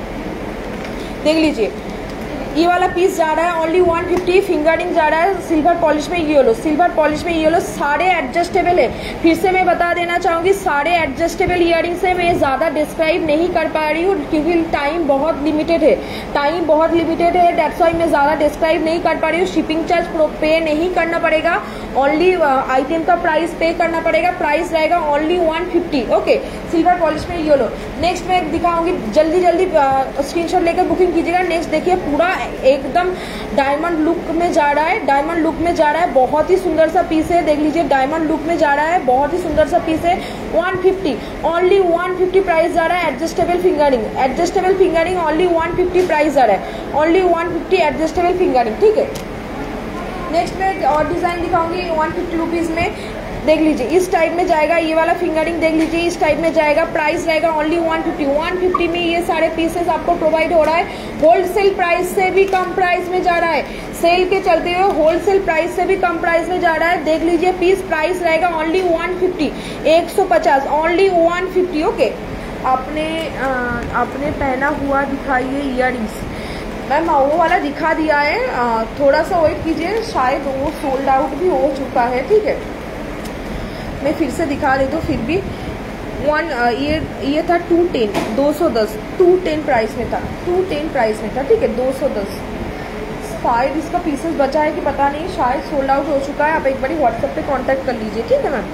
देख लीजिए ये वाला पीस जा रहा है ओनली वन फिफ्टी, फिंगरिंग जा रहा है सिल्वर पॉलिश में, ये लो सिल्वर पॉलिश में, ये लो सारे एडजस्टेबल है। फिर से मैं बता देना चाहूँगी, सारे एडजस्टेबल इयरिंग्स है, मैं ज़्यादा डिस्क्राइब नहीं कर पा रही हूँ क्योंकि टाइम बहुत लिमिटेड है, टाइम बहुत लिमिटेड है, डेट्स वाई मैं ज़्यादा डिस्क्राइब नहीं कर पा रही हूँ। शिपिंग चार्ज पे नहीं करना पड़ेगा, ओनली आइटम का प्राइस पे करना पड़ेगा, प्राइस रहेगा only one fifty, okay. Silver polish में ये लो। नेक्स्ट मैं दिखाऊंगी, जल्दी जल्दी स्क्रीनशॉट लेकर बुकिंग कीजिएगा। नेक्स्ट देखिए पूरा एकदम डायमंड लुक में जा रहा है, डायमंड लुक में जा रहा है, बहुत ही सुंदर सा पीस है। देख लीजिए डायमंड लुक में जा रहा है, बहुत ही सुंदर सा पीस है। One fifty only one fifty price जा रहा है। Adjustable finger ring, adjustable finger ring only one fifty price जा रहा है, only one fifty adjustable finger ring, ठीक है। नेक्स्ट में और डिजाइन दिखाऊंगी वन फिफ्टी रुपीज में। देख लीजिए इस टाइप में जाएगा, ये वाला फिंगरिंग देख लीजिए इस टाइप में जाएगा। प्राइस रहेगा only one fifty. One fifty में ये सारे पीसेस आपको प्रोवाइड हो रहा है। होलसेल प्राइस से भी कम प्राइस में जा रहा है, सेल के चलते हुए होलसेल प्राइस से भी कम प्राइस में जा रहा है। देख लीजिए पीस प्राइस रहेगा ओनली वन फिफ्टी, एक सौ पचास, ओनली वन फिफ्टी। ओके, आपने आपने पहना हुआ दिखाइए ईयरिंग्स। मैम वो वाला दिखा दिया है, आ, थोड़ा सा वेट कीजिए, शायद वो सोल्ड आउट भी हो चुका है, ठीक है। मैं फिर से दिखा देती हूँ। फिर भी वन ये ये था टू टेन, दो सौ दस, टू टेन प्राइस में था, टू टेन प्राइस में था, ठीक है, दो सौ दस। शायद इसका पीसेस बचा है कि पता नहीं, शायद सोल्ड आउट हो चुका है। आप एक बार व्हाट्सएप पे कांटेक्ट कर लीजिए, ठीक है मैम।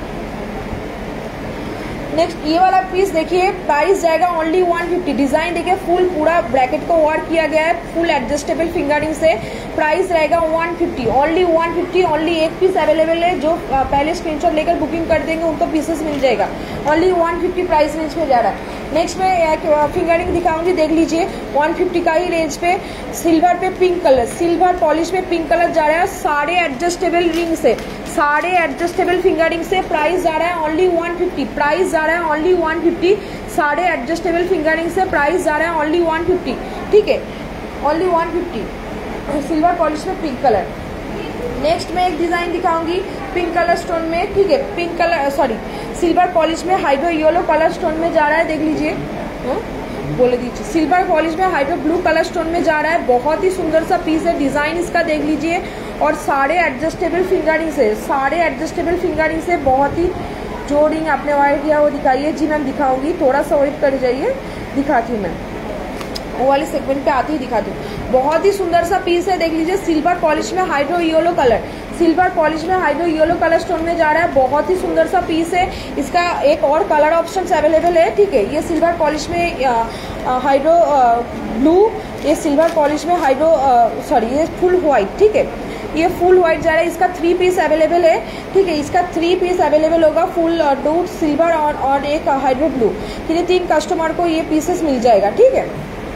नेक्स्ट ये वाला पीस देखिए, प्राइस जाएगा ओनली वन फिफ्टी। डिजाइन देखिए फुल पूरा ब्रैकेट को वर्क किया गया है, फुल एडजस्टेबल फिंगरिंग से। प्राइस रहेगा one fifty, only one fifty. Only एक पीस अवेलेबल है, जो पहले स्क्रीनशॉट लेकर बुकिंग कर देंगे उनको पीसेस मिल जाएगा। Only one fifty price range में जा रहा है। नेक्स्ट में फिंगरिंग दिखाऊंगी, देख लीजिए वन फिफ्टी का ही रेंज पे। सिल्वर पे पिंक कलर, सिल्वर पॉलिश में पिंक कलर जा रहा है, सारे एडजस्टेबल रिंग से, सारे एडजस्टेबल फिंगरिंग से। प्राइस जा रहा है ओनली वन फिफ्टी, प्राइस जा रहा है ओनली वन फिफ्टी। सारे एडजस्टेबल फिंगरिंग से प्राइस जा रहा है ओनली वन फिफ्टी, ठीक है, only one fifty. Silver polish में पिंक कलर। नेक्स्ट में एक डिजाइन दिखाऊंगी पिंक कलर स्टोन में, ठीक है, pink colour sorry silver polish में हाइड्रो येलो कलर स्टोन में जा रहा है। देख लीजिए, बोले दीजिए, सिल्वर पॉलिश में हाइड्रो ब्लू कलर स्टोन में जा रहा है। बहुत ही सुंदर सा पीस है, डिजाइन इसका देख लीजिए, और सारे एडजस्टेबल फिंगरिंग से, सारे एडजस्टेबल फिंगरिंग से। बहुत ही जो रिंग आपने वायर किया वो दिखाइए। जी मैम दिखाऊंगी, थोड़ा सा वेट कर जाइए, दिखाती हूँ मैं, वो वाले सेगमेंट पे आती ही दिखाती हूँ। बहुत ही सुंदर सा पीस है, देख लीजिए, सिल्वर पॉलिश में hydro yellow colour, silver polish में हाइड्रो येलो कलर स्टोन में जा रहा है। बहुत ही सुंदर सा पीस है। इसका एक और कलर ऑप्शन अवेलेबल है, ठीक है। ये सिल्वर पॉलिश में हाइड्रो ब्लू, ये सिल्वर पॉलिश में हाइड्रो सॉरी ये फुल व्हाइट, ठीक है, ये फुल व्हाइट जा रहा है। इसका थ्री पीस अवेलेबल है, ठीक है, इसका थ्री पीस अवेलेबल होगा, फुल डूट सिल्वर और, और एक हाइड्रो ब्लू, ठीक है। तीन कस्टमर को ये पीसेस मिल जाएगा, ठीक है।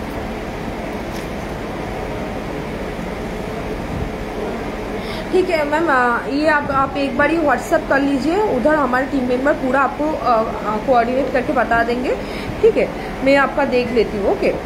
ठीक है मैम, ये आप आप एक बार ही व्हाट्सअप कर लीजिए, उधर हमारे टीम मेंबर पूरा आपको कोऑर्डिनेट करके बता देंगे, ठीक है। मैं आपका देख लेती हूँ, ओके।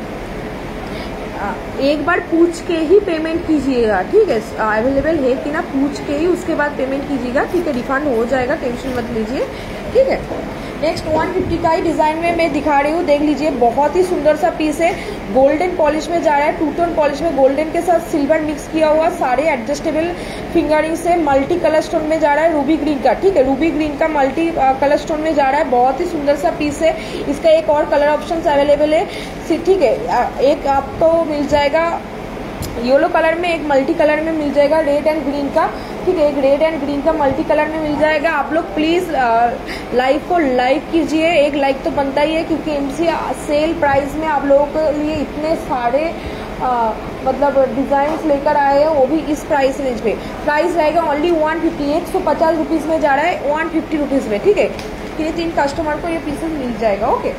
एक बार पूछ के ही पेमेंट कीजिएगा, ठीक है, अवेलेबल है कि ना पूछ के ही उसके बाद पेमेंट कीजिएगा, ठीक है, रिफंड हो जाएगा, टेंशन मत लीजिए, ठीक है। नेक्स्ट वन फिफ्टी का ही डिजाइन में मैं दिखा रही हूँ, देख लीजिए, बहुत ही सुंदर सा पीस है। गोल्डन पॉलिश में जा रहा है, टू टोन पॉलिश में गोल्डन के साथ सिल्वर मिक्स किया हुआ, सारे एडजस्टेबल फिंगरिंग से। मल्टी कलर स्टोन में जा रहा है, रूबी ग्रीन का, ठीक है, रूबी ग्रीन का मल्टी कलर स्टोन में जा रहा है। बहुत ही सुंदर सा पीस है। इसका एक और कलर ऑप्शन अवेलेबल है, ठीक है, एक आपको मिल जाएगा येलो कलर में, एक मल्टी कलर में मिल जाएगा, रेड एंड ग्रीन का, ठीक है, एक रेड एंड ग्रीन का मल्टी कलर में मिल जाएगा। आप लोग प्लीज लाइव को लाइक कीजिए, एक लाइक तो बनता ही है, क्योंकि एमसी सेल प्राइस में आप लोगों के लिए इतने सारे आ, मतलब डिजाइन लेकर आए हैं, वो भी इस प्राइस रेंज पे। प्राइस रहेगा ओनली वन फिफ्टी, एक सौ पचास रुपीज में जा रहा है, वन फिफ्टी रुपीज में, ठीक है। ये तीन कस्टमर को ये पीसेस मिल जाएगा, ओके।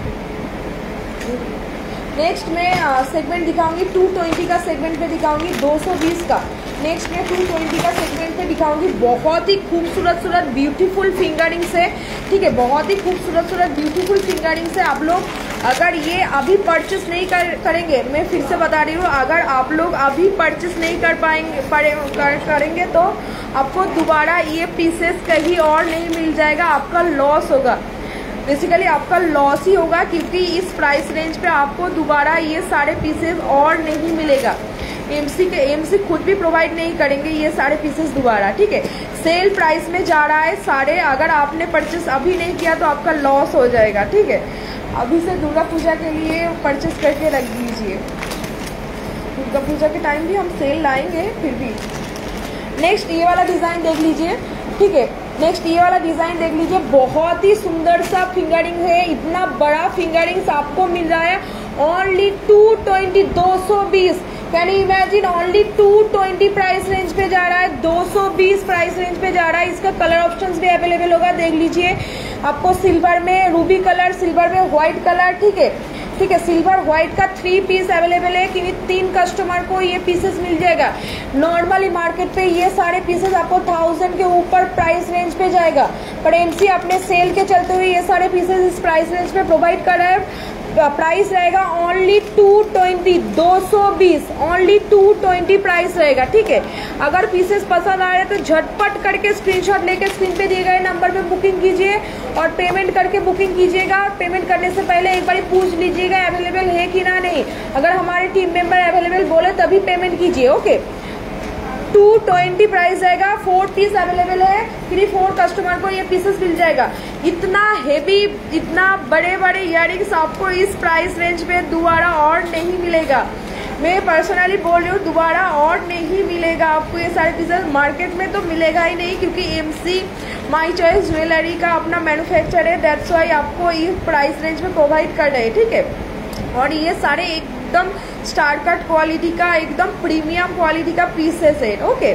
नेक्स्ट मैं सेगमेंट दिखाऊंगी टू ट्वेंटी का सेगमेंट पे दिखाऊंगी, दो सौ बीस का। नेक्स्ट मैं टू ट्वेंटी का सेगमेंट पे दिखाऊंगी, बहुत ही खूबसूरत सूरत ब्यूटीफुल फिंगरिंग से, ठीक है, बहुत ही खूबसूरत सूरत ब्यूटीफुल फिंगरिंग से। आप लोग अगर ये अभी परचेस नहीं कर, करेंगे, मैं फिर से बता रही हूँ, अगर आप लोग अभी परचेस नहीं कर पाएंगे कर, करेंगे तो आपको दोबारा ये पीसेस कहीं और नहीं मिल जाएगा, आपका लॉस होगा। बेसिकली आपका लॉस ही होगा, क्योंकि इस प्राइस रेंज पे आपको दोबारा ये सारे पीसेस और नहीं मिलेगा। एमसी के एमसी खुद भी प्रोवाइड नहीं करेंगे ये सारे पीसेस दोबारा, ठीक है। सेल प्राइस में जा रहा है सारे, अगर आपने परचेस अभी नहीं किया तो आपका लॉस हो जाएगा, ठीक है। अभी से दुर्गा पूजा के लिए परचेस करके रख दीजिए, दुर्गा पूजा के टाइम भी हम सेल लाएंगे फिर भी। नेक्स्ट ये वाला डिजाइन देख लीजिए, ठीक है, नेक्स्ट ये वाला डिजाइन देख लीजिए, बहुत ही सुंदर सा फिंगरिंग है, इतना बड़ा फिंगरिंग्स आपको मिल रहा है ओनली टू ट्वेंटी, दो सौ बीस। Can you imagine, only two twenty price range पे जा रहा है, दो सौ बीस प्राइस रेंज पे जा रहा है। इसका कलर ऑप्शंस भी अवेलेबल होगा, देख लीजिए। आपको सिल्वर में रूबी कलर, सिल्वर में व्हाइट कलर, ठीक है ठीक है सिल्वर व्हाइट का थ्री पीस अवेलेबल है कि तीन कस्टमर को ये पीसेस मिल जाएगा। नॉर्मली मार्केट पे ये सारे पीसेस आपको थाउजेंड के ऊपर प्राइस रेंज पे जाएगा, पर एमसी अपने सेल के चलते हुए ये सारे पीसेस इस प्राइस रेंज पे प्रोवाइड कर रहा है। प्राइस रहेगा ओनली टू ट्वेंटी, दो सौ बीस, ओनली टू ट्वेंटी प्राइस रहेगा, ठीक है। अगर पीसेस पसंद आ रहे हैं तो झटपट करके स्क्रीनशॉट लेके स्क्रीन पे दिए गए नंबर पे बुकिंग कीजिए और पेमेंट करके बुकिंग कीजिएगा। पेमेंट करने से पहले एक बार पूछ लीजिएगा अवेलेबल है कि ना नहीं। अगर हमारे टीम मेंबर अवेलेबल बोले तभी पेमेंट कीजिए, ओके। टू ट्वेंटी प्राइस जाएगा, फोर पीस अवेलेबल है, फिर फोर कस्टमर को ये पीसेस मिल जाएगा। इतना हेवी, इतना बड़े बड़े इयररिंग्स आपको इस प्राइस रेंज पे दोबारा और नहीं मिलेगा। मैं पर्सनली बोल रही हूँ, दोबारा और नहीं मिलेगा आपको ये सारे पीसेस। मार्केट में तो मिलेगा ही नहीं, क्योंकि एमसी माई चॉइस ज्वेलरी का अपना मैन्युफैक्चर है, दैट्स वाई आपको इस प्राइस रेंज में प्रोवाइड कर रहे हैं, ठीक है। और ये सारे एकदम स्टार कट क्वालिटी का, एकदम प्रीमियम क्वालिटी का पीसेस है, ओके।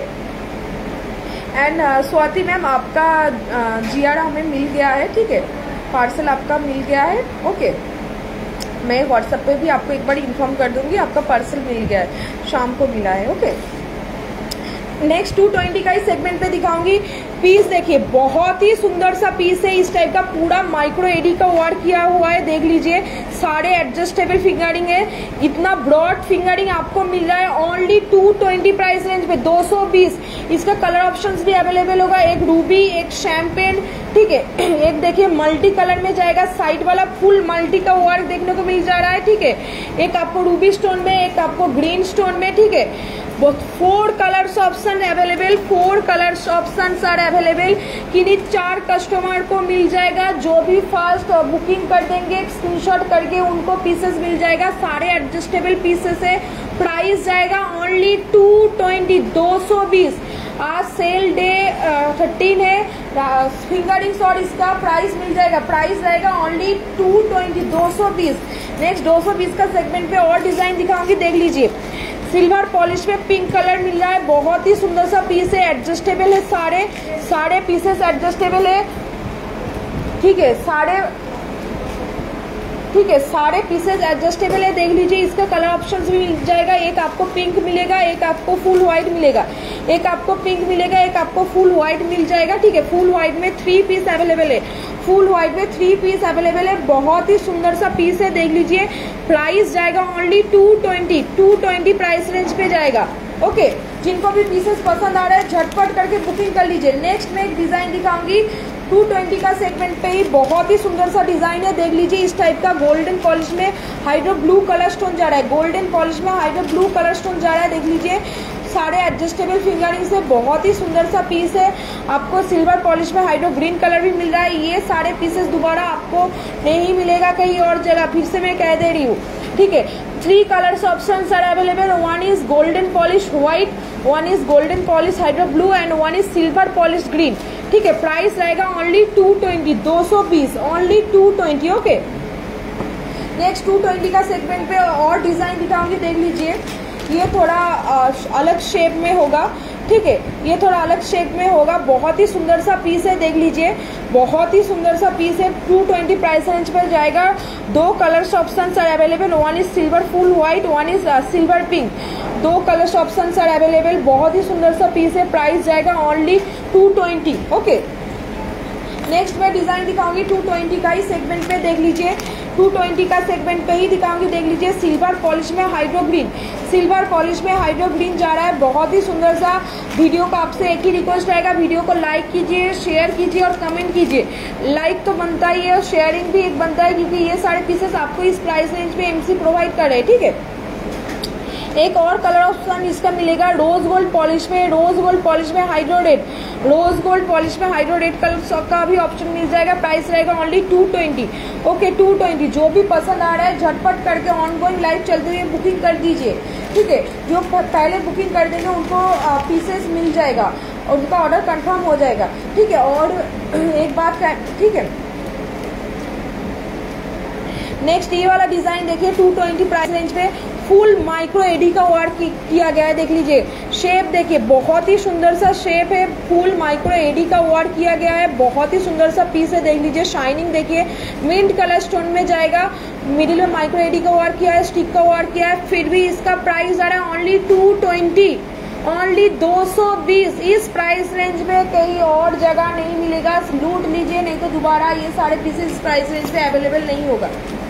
एंड स्वाति मैम, आपका जीआर uh, हमें मिल गया है, ठीक है, पार्सल आपका मिल गया है, ओके। मैं व्हाट्सएप पे भी आपको एक बार इन्फॉर्म कर दूंगी, आपका पार्सल मिल गया है, शाम को मिला है, ओके। नेक्स्ट टू ट्वेंटी का ही सेगमेंट पे दिखाऊंगी। पीस देखिए, बहुत ही सुंदर सा पीस है, इस टाइप का पूरा माइक्रो एडी का वर्क किया हुआ है, देख लीजिए। सारे एडजस्टेबल फिंगरिंग है, इतना ब्रॉड फिंगरिंग आपको मिल रहा है only two twenty price range पे, दो सौ बीस। इसका कलर ऑप्शंस भी अवेलेबल होगा, एक रूबी, एक शैम्पेन, ठीक है, एक देखिए मल्टी कलर में जाएगा, साइड वाला फुल मल्टी का वर्क देखने को मिल जा रहा है, ठीक है। एक आपको रूबी स्टोन में, एक आपको ग्रीन स्टोन में, ठीक है। Four colours option available, four colours option are available. किन्हीं चार कस्टमर को मिल जाएगा, जो भी फास्ट बुकिंग कर देंगे स्क्रीनशॉट करके उनको पीसेस मिल जाएगा। सारे एडजस्टेबल पीसेस है, प्राइस जाएगा ओनली टू ट्वेंटी, दो सौ बीस। आज सेल डे थर्टीन है, फिंगरिंग्स और इसका प्राइस मिल जाएगा, प्राइस रहेगा ओनली टू ट्वेंटी, दो सौ बीस। नेक्स्ट दो सौ बीस का सेगमेंट पे और डिजाइन दिखाऊंगी, देख लीजिए। सिल्वर पॉलिश में पिंक कलर मिल रहा है, बहुत ही सुंदर सा पीस है, एडजस्टेबल है, सारे सारे पीसेस एडजस्टेबल है, ठीक है, सारे ठीक है सारे पीसेस एडजस्टेबल है, देख लीजिए। इसका कलर ऑप्शंस भी मिल जाएगा, एक आपको पिंक मिलेगा, एक आपको फुल व्हाइट मिलेगा, एक आपको पिंक मिलेगा, एक आपको फुल व्हाइट मिल जाएगा, ठीक है। फुल व्हाइट में थ्री पीस अवेलेबल है, फुल व्हाइट में थ्री पीस अवेलेबल है, बहुत ही सुंदर सा पीस है, देख लीजिए। प्राइस जाएगा only two twenty, two twenty price range पे जाएगा, ओके। जिनको भी पीसेस पसंद आ रहा है झटपट करके बुकिंग कर लीजिए। नेक्स्ट मैं एक डिजाइन दिखाऊंगी टू ट्वेंटी का सेगमेंट पे ही, बहुत ही सुंदर सा डिजाइन है, देख लीजिए। इस टाइप का गोल्डन पॉलिश में हाइड्रो ब्लू कलर स्टोन जा रहा है, गोल्डन पॉलिश में हाइड्रो ब्लू कलर स्टोन जा रहा है, देख लीजिए। सारे एडजस्टेबल फिंगरिंग से बहुत ही सुंदर सा पीस है। आपको सिल्वर पॉलिश में हाइड्रो ग्रीन कलर भी मिल रहा है। ये सारे पीसेस दोबारा आपको नहीं मिलेगा कहीं और जगह, फिर से मैं कह दे रही हूँ, ठीक है। Three colours options are available, one is golden polish white, one is golden polish hydro blue and one is silver polish green, ठीक है। प्राइस रहेगा ओनली टू ट्वेंटी, दो सौ बीस, only two twenty, okay. Next two twenty का segment पे और design दिखाऊंगी, देख लीजिए। ये थोड़ा आ, अलग शेप में होगा, ठीक है, ये थोड़ा अलग शेप में होगा, बहुत ही सुंदर सा पीस है, देख लीजिए। बहुत ही सुंदर सा पीस है, टू ट्वेंटी प्राइस रेंज पर जाएगा। दो colours options are available, one is silver full white, one is silver pink, दो कलर्स ऑप्शंस आर अवेलेबल। बहुत ही सुंदर सा पीस है, प्राइस जाएगा only two twenty, okay. Next मैं डिजाइन दिखाऊंगी टू ट्वेंटी का ही सेगमेंट पे, देख लीजिए। टू ट्वेंटी का सेगमेंट पे ही दिखाऊंगी, देख लीजिए। सिल्वर पॉलिश में हाइड्रो ग्रीन, सिल्वर पॉलिश में हाइड्रो ग्रीन जा रहा है, बहुत ही सुंदर सा। वीडियो को आपसे एक ही रिक्वेस्ट रहेगा, वीडियो को लाइक कीजिए, शेयर कीजिए और कमेंट कीजिए। लाइक तो बनता ही है और शेयरिंग भी एक बनता है, क्योंकि ये सारे पीसेस आपको इस प्राइस रेंज पे एमसी प्रोवाइड कर रहे हैं, ठीक है। एक और कलर ऑप्शन इसका मिलेगा रोज गोल्ड पॉलिश में, रोज गोल्ड पॉलिश में hydro red, rose gold polish में हाइड्रो रेड कलर का भी ऑप्शन मिल जाएगा। प्राइस रहेगा only two twenty, okay, two twenty. जो भी पसंद आ रहा है झटपट करके ऑन गोइंग लाइव चलते हुए बुकिंग कर दीजिए, ठीक है। जो पहले बुकिंग कर देंगे उनको पीसेस मिल जाएगा और उनका ऑर्डर कंफर्म हो जाएगा, ठीक है। और एक बात, ठीक है, नेक्स्ट ये वाला डिजाइन देखिए, टू ट्वेंटी प्राइस रेंज पे फुल माइक्रो एडी का वर्क किया गया है, देख लीजिए। शेप देखिए, बहुत ही सुंदर सा शेप है, फुल माइक्रो एडी का वर्क किया गया है, बहुत ही सुंदर सा पीस है, देख लीजिए। शाइनिंग देखिए, मिंट कलर स्टोन में जाएगा, मिडिल में माइक्रो एडी का वर्क किया है, स्टिक का वर्क किया है। फिर भी इसका प्राइस आ रहा है ओनली टू ट्वेंटी, ओनली दो सौ बीस। इस प्राइस रेंज में कहीं और जगह नहीं मिलेगा, लूट लीजिए, नहीं तो दोबारा ये सारे पीसेस प्राइस रेंज पे अवेलेबल नहीं होगा।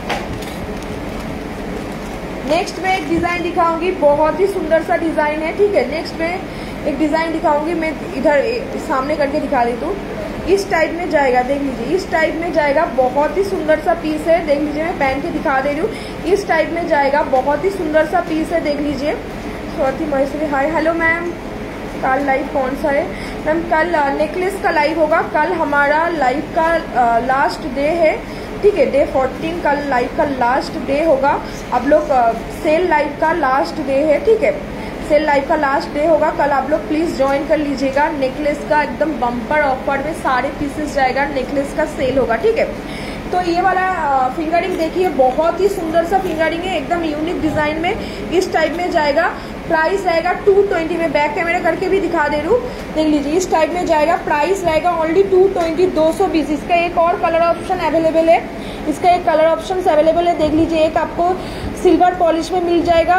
नेक्स्ट में एक डिजाइन दिखाऊंगी, बहुत ही सुंदर सा डिजाइन है, ठीक है। नेक्स्ट में एक डिजाइन दिखाऊंगी, मैं इधर सामने करके दिखा देती हूँ। इस टाइप में जाएगा, देख लीजिए, इस टाइप में जाएगा, बहुत ही सुंदर सा पीस है, देख लीजिए। मैं पहन के दिखा दे रही हूँ, इस टाइप में जाएगा, बहुत ही सुंदर सा पीस है, देख लीजिए। Swati Maheshwari hi, hello ma'am. कल लाइव कौन सा है मैम? कल नेकलेस का लाइव होगा, कल हमारा लाइव का लास्ट डे है, ठीक है। डे फोर्टीन कल लाइव का लास्ट डे होगा। आप लोग सेल लाइव का लास्ट डे है, ठीक है। सेल लाइव का लास्ट डे होगा कल, आप लोग प्लीज ज्वाइन कर लीजिएगा। नेकलेस का एकदम बम्पर ऑफर में सारे पीसेस जाएगा, नेकलेस का सेल होगा, ठीक है। तो ये वाला फिंगरिंग देखिए, बहुत ही सुंदर सा फिंगरिंग है, एकदम यूनिक डिजाइन में, इस टाइप में जाएगा। प्राइस रहेगा टू ट्वेंटी में, बैक कैमरा करके भी दिखा दे रही हूँ, देख लीजिए। इस टाइप में जाएगा, प्राइस रहेगा ओनली टू ट्वेंटी, दो सौ बीस। इसका एक और कलर ऑप्शन अवेलेबल है, इसका एक कलर ऑप्शन अवेलेबल है, देख लीजिए। एक आपको सिल्वर पॉलिश में मिल जाएगा,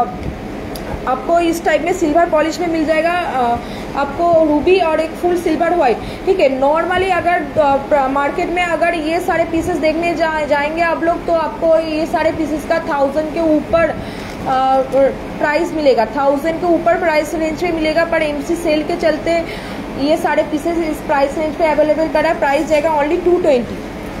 आपको इस टाइप में सिल्वर पॉलिश में मिल जाएगा, आपको रूबी और एक फुल सिल्वर व्हाइट, ठीक है। नॉर्मली अगर मार्केट में अगर ये सारे पीसेस देखने जा, जाएंगे आप लोग, तो आपको ये सारे पीसेस का थाउजेंड के ऊपर प्राइस मिलेगा, थाउजेंड के ऊपर प्राइस रेंज में मिलेगा। पर एमसी सेल के चलते ये सारे पीसेस इस प्राइस रेंज पे अवेलेबल कर रहा है। प्राइस जाएगा ओनली टू ट्वेंटी।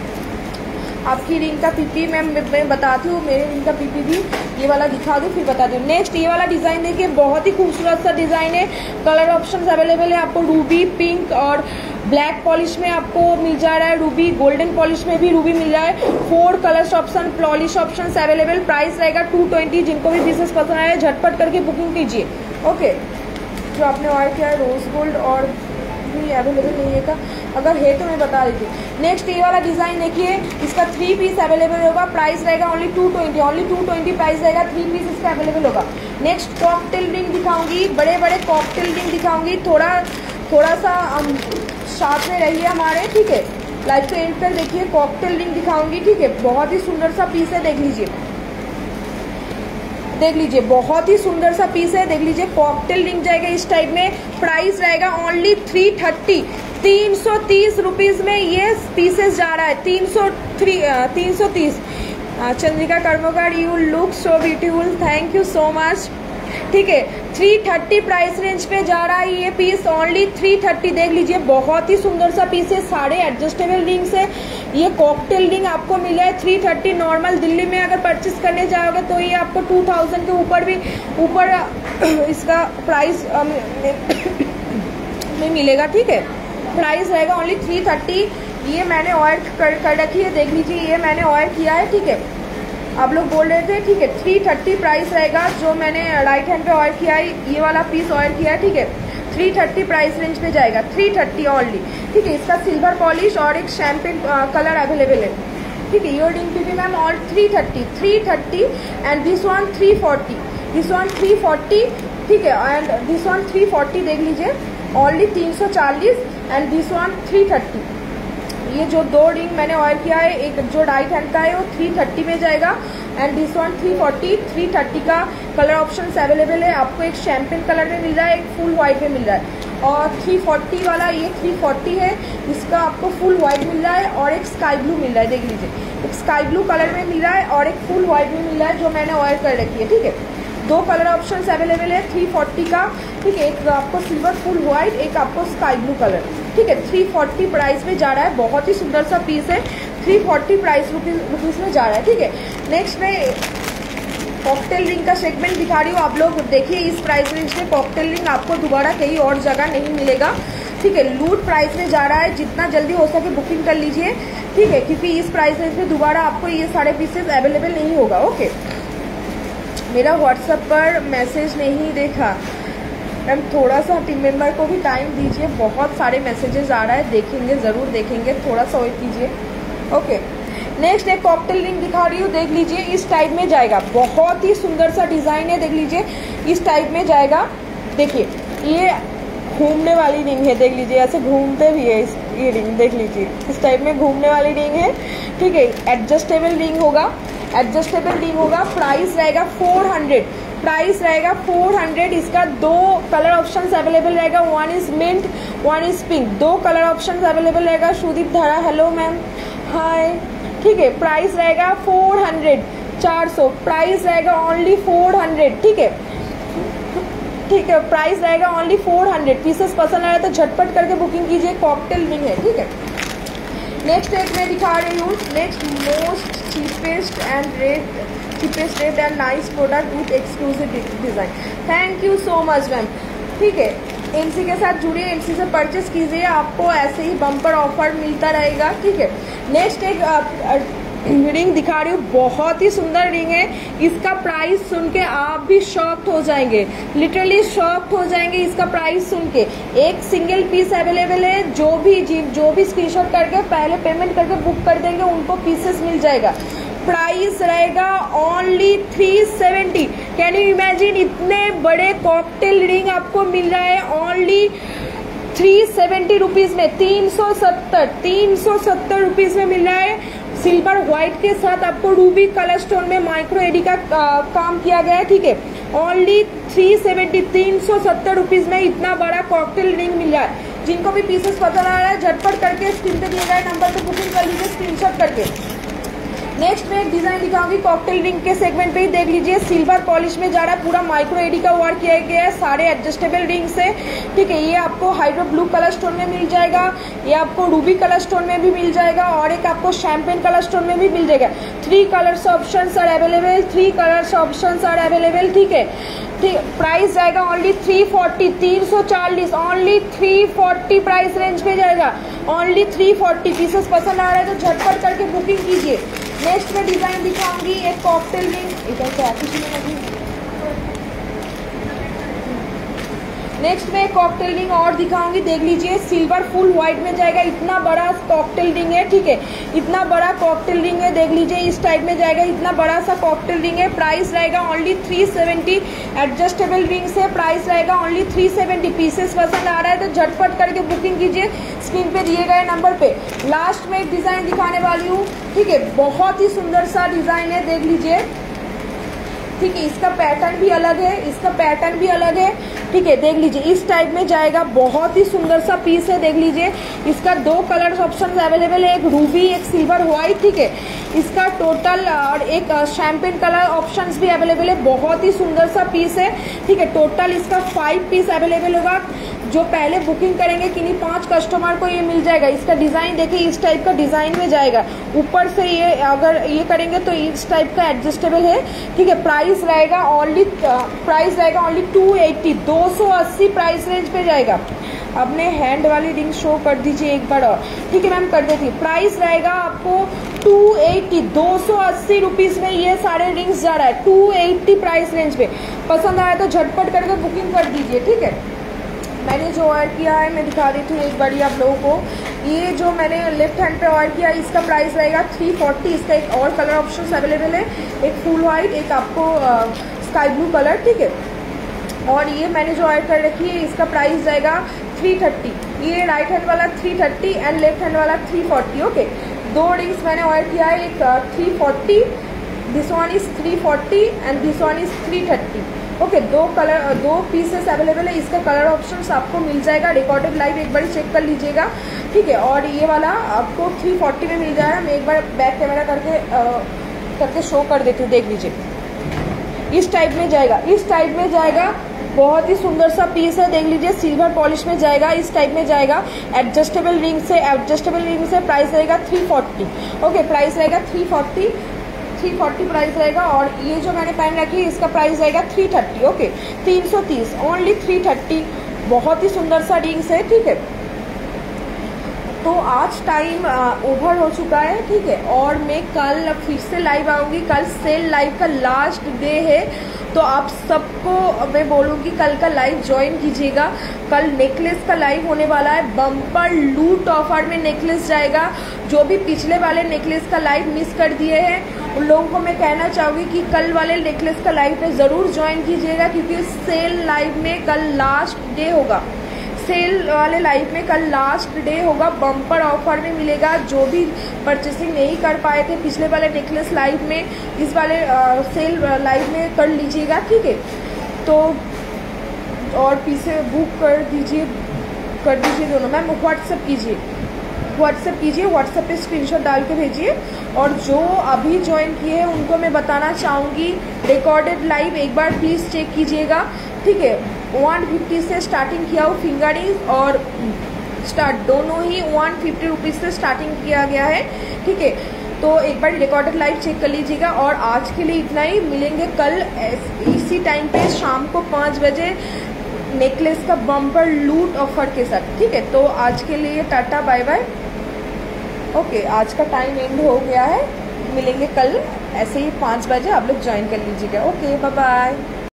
आपकी रिंग का पीपी मैम मैं बताती हूँ, मेरे रिंग का पीपी भी ये वाला दिखा दूँ फिर बता दूँ। नेक्स्ट ये वाला डिजाइन देखिए, बहुत ही खूबसूरत सा डिजाइन है, कलर ऑप्शंस अवेलेबल है आपको। रूबी, पिंक और ब्लैक पॉलिश में आपको मिल जा रहा है रूबी, गोल्डन पॉलिश में भी रूबी मिल रहा है। Four colours option, polish option available. Price रहेगा टू ट्वेंटी। जिनको भी पीसेस पसंद आए झटपट करके बुकिंग कीजिए, ओके। जो आपने ऑर्डर किया है रोज गोल्ड और भी अवेलेबल नहीं है का, अगर है तो मैं बता देती हूँ। नेक्स्ट ये वाला डिजाइन देखिए, इसका थ्री पीस अवेलेबल होगा, प्राइस रहेगा only two twenty, only two twenty price रहेगा, थ्री पीस इसका अवेलेबल होगा। नेक्स्ट कॉकटेल रिंग दिखाऊंगी, बड़े बड़े कॉकटेल रिंग दिखाऊंगी। थोड़ा थोड़ा सा हम साथ में रहिए हमारे, ठीक है। लाइव के एंड पर देखिए, कॉकटेल रिंग दिखाऊंगी, ठीक है। बहुत ही सुंदर सा पीस है, देख लीजिए, देख लीजिए, बहुत ही सुंदर सा पीस है, देख लीजिए। कॉकटेल रिंग जाएगा इस टाइप में, प्राइस रहेगा ओनली थ्री थर्टी, तीन सौ तीस रुपीज में ये पीसेस जा रहा है, तीन सौ थ्री तीन सौ तीस। Chandrika Karmakar, you look so beautiful, thank you so much, ठीक है। थ्री थर्टी प्राइस रेंज पे जा रहा है ये पीस, ओनली थ्री थर्टी। देख लीजिए, बहुत ही सुंदर सा पीस है, सारे एडजस्टेबल रिंग्स है। ये कॉकटेल रिंग आपको मिला है थ्री थर्टी। नॉर्मल दिल्ली में अगर परचेस करने जाओगे तो ये आपको टू थाउजेंड के ऊपर भी ऊपर इसका प्राइस में मिलेगा, ठीक है। प्राइस रहेगा ओनली थ्री थर्टी। ये मैंने ऑर्डर कर, कर रखी है, देख लीजिए, ये मैंने ऑर्डर किया है, ठीक है। आप लोग बोल रहे थे, ठीक है। थ्री थर्टी प्राइस रहेगा, जो मैंने राइट हैंड पे ऑर्डर किया है, ये वाला पीस ऑर्डर किया है, ठीक है। थ्री थर्टी प्राइस रेंज पे जाएगा, थ्री थर्टी ओनली, ठीक है। इसका सिल्वर पॉलिश और एक शैम्पेन कलर अवेलेबल है, ठीक है। Your ring PP ma'am all three thirty, three thirty and this one three forty, this one three forty, ठीक है। And this one three forty, देख लीजिए, ओनली तीन सौ चालीस and this one three thirty. ये जो दो रिंग मैंने ऑर्डर किया है, एक जो राइट हैंड का है वो थ्री थर्टी में जाएगा and this one three forty. Three thirty का कलर ऑप्शंस अवेलेबल है, आपको एक शैम्पेन कलर में मिल रहा है, एक फुल व्हाइट में मिल रहा है। और थ्री फोर्टी वाला ये थ्री फोर्टी है, इसका आपको फुल व्हाइट मिल रहा है और एक स्काई ब्लू मिल रहा है, देख लीजिए। एक स्काई ब्लू कलर में मिल रहा है और एक फुल व्हाइट में मिल रहा है, जो मैंने ऑर्डर कर रखी है, ठीक है। दो कलर ऑप्शंस अवेलेबल है थ्री फोर्टी का, ठीक है। एक आपको सिल्वर फुल व्हाइट, एक आपको स्काई ब्लू कलर, ठीक है। थ्री फोर्टी प्राइस में जा रहा है, बहुत ही सुंदर सा पीस है, थ्री फोर्टी प्राइस रुपीज में जा रहा है, ठीक है। नेक्स्ट में कॉकटेल रिंग का सेगमेंट दिखा रही हूँ, आप लोग देखिए। इस प्राइस रेंज में कॉकटेल रिंग आपको दोबारा कहीं और जगह नहीं मिलेगा, ठीक है। लूट प्राइस में जा रहा है, जितना जल्दी हो सके बुकिंग कर लीजिए, ठीक है, क्योंकि इस प्राइस रेंज में दोबारा आपको ये सारे पीसेस अवेलेबल नहीं होगा, ओके। मेरा व्हाट्सएप पर मैसेज नहीं देखा मैम, थोड़ा सा टीम मेंबर को भी टाइम दीजिए, बहुत सारे मैसेजेस आ रहा है, देखेंगे, ज़रूर देखेंगे, थोड़ा सा वेट कीजिए, ओके। नेक्स्ट एक कॉकटेल रिंग दिखा रही हूँ, देख लीजिए इस टाइप में जाएगा, बहुत ही सुंदर सा डिजाइन है, देख लीजिए इस टाइप में जाएगा। देखिए ये घूमने वाली रिंग है, देख लीजिए ऐसे घूमते भी है इस ये रिंग, देख लीजिए इस टाइप में घूमने वाली रिंग है, ठीक है। एडजस्टेबल रिंग होगा, एडजस्टेबल रिंग होगा। प्राइस रहेगा फोर हंड्रेड, प्राइस रहेगा फोर हंड्रेड। इसका दो कलर ऑप्शंस अवेलेबल रहेगा, one is mint one is pink, दो कलर ऑप्शंस अवेलेबल रहेगा। सुदीप धारा हेलो मैम, हाय, ठीक है। प्राइस रहेगा फोर हंड्रेड, चार सौ, प्राइस रहेगा ओनली फोर हंड्रेड, ठीक है, ठीक है। प्राइस रहेगा ओनली फोर हंड्रेड। पीसेस पसंद आए तो झटपट करके बुकिंग कीजिए, कॉकटेल रिंग है, ठीक है। नेक्स्ट एक मैं दिखा रही हूँ, next most cheapest and rate cheapest rate and nice product with exclusive design. Thank you so much ma'am, ठीक है। एमसी के साथ जुड़िए, एमसी से परचेस कीजिए, आपको ऐसे ही बम्पर ऑफर मिलता रहेगा, ठीक है। नेक्स्ट एक रिंग दिखा रही हूँ, बहुत ही सुंदर रिंग है। इसका प्राइस सुन के आप भी शॉक्ड हो जाएंगे, लिटरली शॉक्ड हो जाएंगे इसका प्राइस सुन के। एक सिंगल पीस अवेलेबल है, जो भी जो भी स्क्रीनशॉट करके पहले पेमेंट करके बुक कर देंगे उनको पीसेस मिल जाएगा। प्राइस रहेगा only three seventy. Can you imagine, इतने बड़े कॉकटेल रिंग आपको मिल रहा है ओनली थ्री सेवेंटी रुपीज में, तीन सौ सत्तर तीन सौ सत्तर रुपीज में मिल रहा है। सिल्वर व्हाइट के साथ आपको रूबी कलर स्टोन में माइक्रो एडी का आ, काम किया गया है, ठीक है। ओनली थ्री सेवेंटी, तीन सौ सत्तर रुपीज में इतना बड़ा कॉकटेल रिंग मिल रहा है। जिनको भी पीसेस पसंद आ रहा है झटपट करके स्क्रीन पे दिए गए नंबर पे बुकिंग कर लीजिए स्क्रीनशॉट करके। नेक्स्ट में एक डिजाइन दिखाऊंगी कॉकटेल रिंग के सेगमेंट पे ही, देख लीजिए सिल्वर पॉलिश में जा रहा है, पूरा माइक्रो एडी का वर्क किया गया है, सारे एडजस्टेबल रिंग से, ठीक है। ये आपको हाइड्रो ब्लू कलर स्टोन में मिल जाएगा, ये आपको रूबी कलर स्टोन में भी मिल जाएगा और एक आपको शैम्पेन कलर स्टोन में भी मिल जाएगा। Three colours options are available, three colours options are available, ठीक है, ठीक। प्राइस जाएगा ओनली थ्री फोर्टी, तीन सौ चालीस, only three forty price range में जाएगा, ओनली थ्री फोर्टी। पीसेस पसंद आ रहा है तो झटपट करके बुकिंग कीजिए। नेक्स्ट में डिजाइन दिखाऊंगी एक कॉकटेल रिंग, इधर से आती है। नेक्स्ट में कॉकटेल रिंग और दिखाऊंगी, देख लीजिए सिल्वर फुल व्हाइट में जाएगा, इतना बड़ा कॉकटेल रिंग है, ठीक है, इतना बड़ा कॉकटेल रिंग है, देख लीजिए इस टाइप में जाएगा, इतना बड़ा सा कॉकटेल रिंग है। प्राइस रहेगा only three seventy, adjustable ring से प्राइस रहेगा ओनली थ्री सेवेंटी। पीसेस पसंद आ रहा है तो झटपट करके बुकिंग कीजिए स्क्रीन पे दिए गए नंबर पे। लास्ट में एक डिजाइन दिखाने वाली हूँ, ठीक है, बहुत ही सुंदर सा डिजाइन है, देख लीजिए, ठीक है। इसका पैटर्न भी अलग है, इसका पैटर्न भी अलग है, ठीक है, देख लीजिए इस टाइप में जाएगा, बहुत ही सुंदर सा पीस है, देख लीजिए। इसका दो कलर ऑप्शन अवेलेबल है, एक रूबी एक सिल्वर व्हाइट, ठीक है। इसका टोटल और एक शैम्पेन कलर ऑप्शंस भी अवेलेबल है, बहुत ही सुंदर सा पीस है, ठीक है। टोटल इसका फाइव पीस अवेलेबल होगा, जो पहले बुकिंग करेंगे किन्हीं पांच कस्टमर को ये मिल जाएगा। इसका डिजाइन देखिए इस टाइप का डिजाइन में जाएगा, ऊपर से ये अगर ये करेंगे तो इस टाइप का एडजस्टेबल है, ठीक है। प्राइस रहेगा ओनली प्राइस रहेगा ओनली टू एट्टी, दो सौ अस्सी प्राइस रेंज पे जाएगा। अपने हैंड वाली रिंग शो कर दीजिए एक बार और, ठीक है मैम, कर देती। प्राइस रहेगा आपको टू एट्टी, दो सौ अस्सी रुपीज में ये सारे रिंग्स जा रहा है, टू एट्टी प्राइस रेंज पे। पसंद आया तो झटपट करके बुकिंग कर दीजिए, ठीक है। मैंने जो ऑर्डर किया है मैं दिखा देती हूँ एक बारी आप लोगों को। ये जो मैंने लेफ्ट हैंड पे ऑर्डर किया है इसका प्राइस रहेगा थ्री फोर्टी। इसका एक और कलर ऑप्शन अवेलेबल है, एक फुल व्हाइट एक आपको स्काई ब्लू कलर, ठीक है। और ये मैंने जो ऑर्डर कर रखी है इसका प्राइस जाएगा थ्री थर्टी। ये राइट हैंड वाला three thirty and left hand वाला थ्री फोर्टी, ओके। दो रिंग्स मैंने ऑर्डर किया है, एक three forty, this one is three forty and this one is three thirty, okay. दो कलर दो पीसेस अवेलेबल है, इसका कलर ऑप्शंस आपको मिल जाएगा, रिकॉर्डेड लाइव एक बार चेक कर लीजिएगा, ठीक है। और ये वाला आपको थ्री फोर्टी में मिल जाएगा। मैं एक बार बैक कैमरा करके आ, करके शो कर देती हूँ, देख लीजिए इस टाइप में जाएगा, इस टाइप में जाएगा, बहुत ही सुंदर सा पीस है, देख लीजिए सिल्वर पॉलिश में जाएगा, इस टाइप में जाएगा। एडजस्टेबल रिंग से एडजस्टेबल रिंग से प्राइस रहेगा थ्री फोर्टी, ओके। प्राइस रहेगा three forty, three forty price रहेगा। और ये जो मैंने पहन रखी है इसका प्राइस रहेगा थ्री थर्टी, ओके। तीन सौ तीस, ओनली थ्री थर्टी। बहुत ही सुंदर सा रिंग्स है, ठीक है। तो आज टाइम ओवर हो चुका है, ठीक है। और मैं कल फिर से लाइव आऊंगी, कल सेल लाइव का लास्ट डे है तो आप सबको मैं बोलूँगी कल का लाइव ज्वाइन कीजिएगा। कल नेकलेस का लाइव होने वाला है, बम्पर लूट ऑफर में नेकलेस जाएगा। जो भी पिछले वाले नेकलेस का लाइव मिस कर दिए हैं उन लोगों को मैं कहना चाहूँगी कि कल वाले नेकलेस का लाइव पे ज़रूर ज्वाइन कीजिएगा, क्योंकि सेल लाइव में कल लास्ट डे होगा। सेल वाले लाइव में कल लास्ट डे होगा, बम्पर ऑफर में मिलेगा। जो भी परचेसिंग नहीं कर पाए थे पिछले वाले नेकलेस लाइव में, इस वाले आ, सेल लाइव में कर लीजिएगा, ठीक है। तो और पीछे बुक कर दीजिए कर दीजिए दोनों। मैम व्हाट्सएप कीजिए व्हाट्सएप कीजिए व्हाट्सएप पे स्क्रीनशॉट डाल के भेजिए। और जो अभी ज्वाइन किए हैं उनको मैं बताना चाहूँगी, रिकॉर्डेड लाइव एक बार प्लीज़ चेक कीजिएगा, ठीक है। वन फिफ्टी से स्टार्टिंग किया हो फिंगरिंग और स्टार्ट दोनों ही वन फिफ्टी रुपीज़ से स्टार्टिंग किया गया है, ठीक है। तो एक बार रिकॉर्डेड लाइव चेक कर लीजिएगा। और आज के लिए इतना ही, मिलेंगे कल इसी टाइम पे शाम को पाँच बजे नेकलेस का बम्पर लूट ऑफर के साथ, ठीक है। तो आज के लिए टाटा बाय बाय। ओके, आज का टाइम एंड हो गया है, मिलेंगे कल ऐसे ही पाँच बजे, आप लोग ज्वाइन कर लीजिएगा। Okay, bye bye.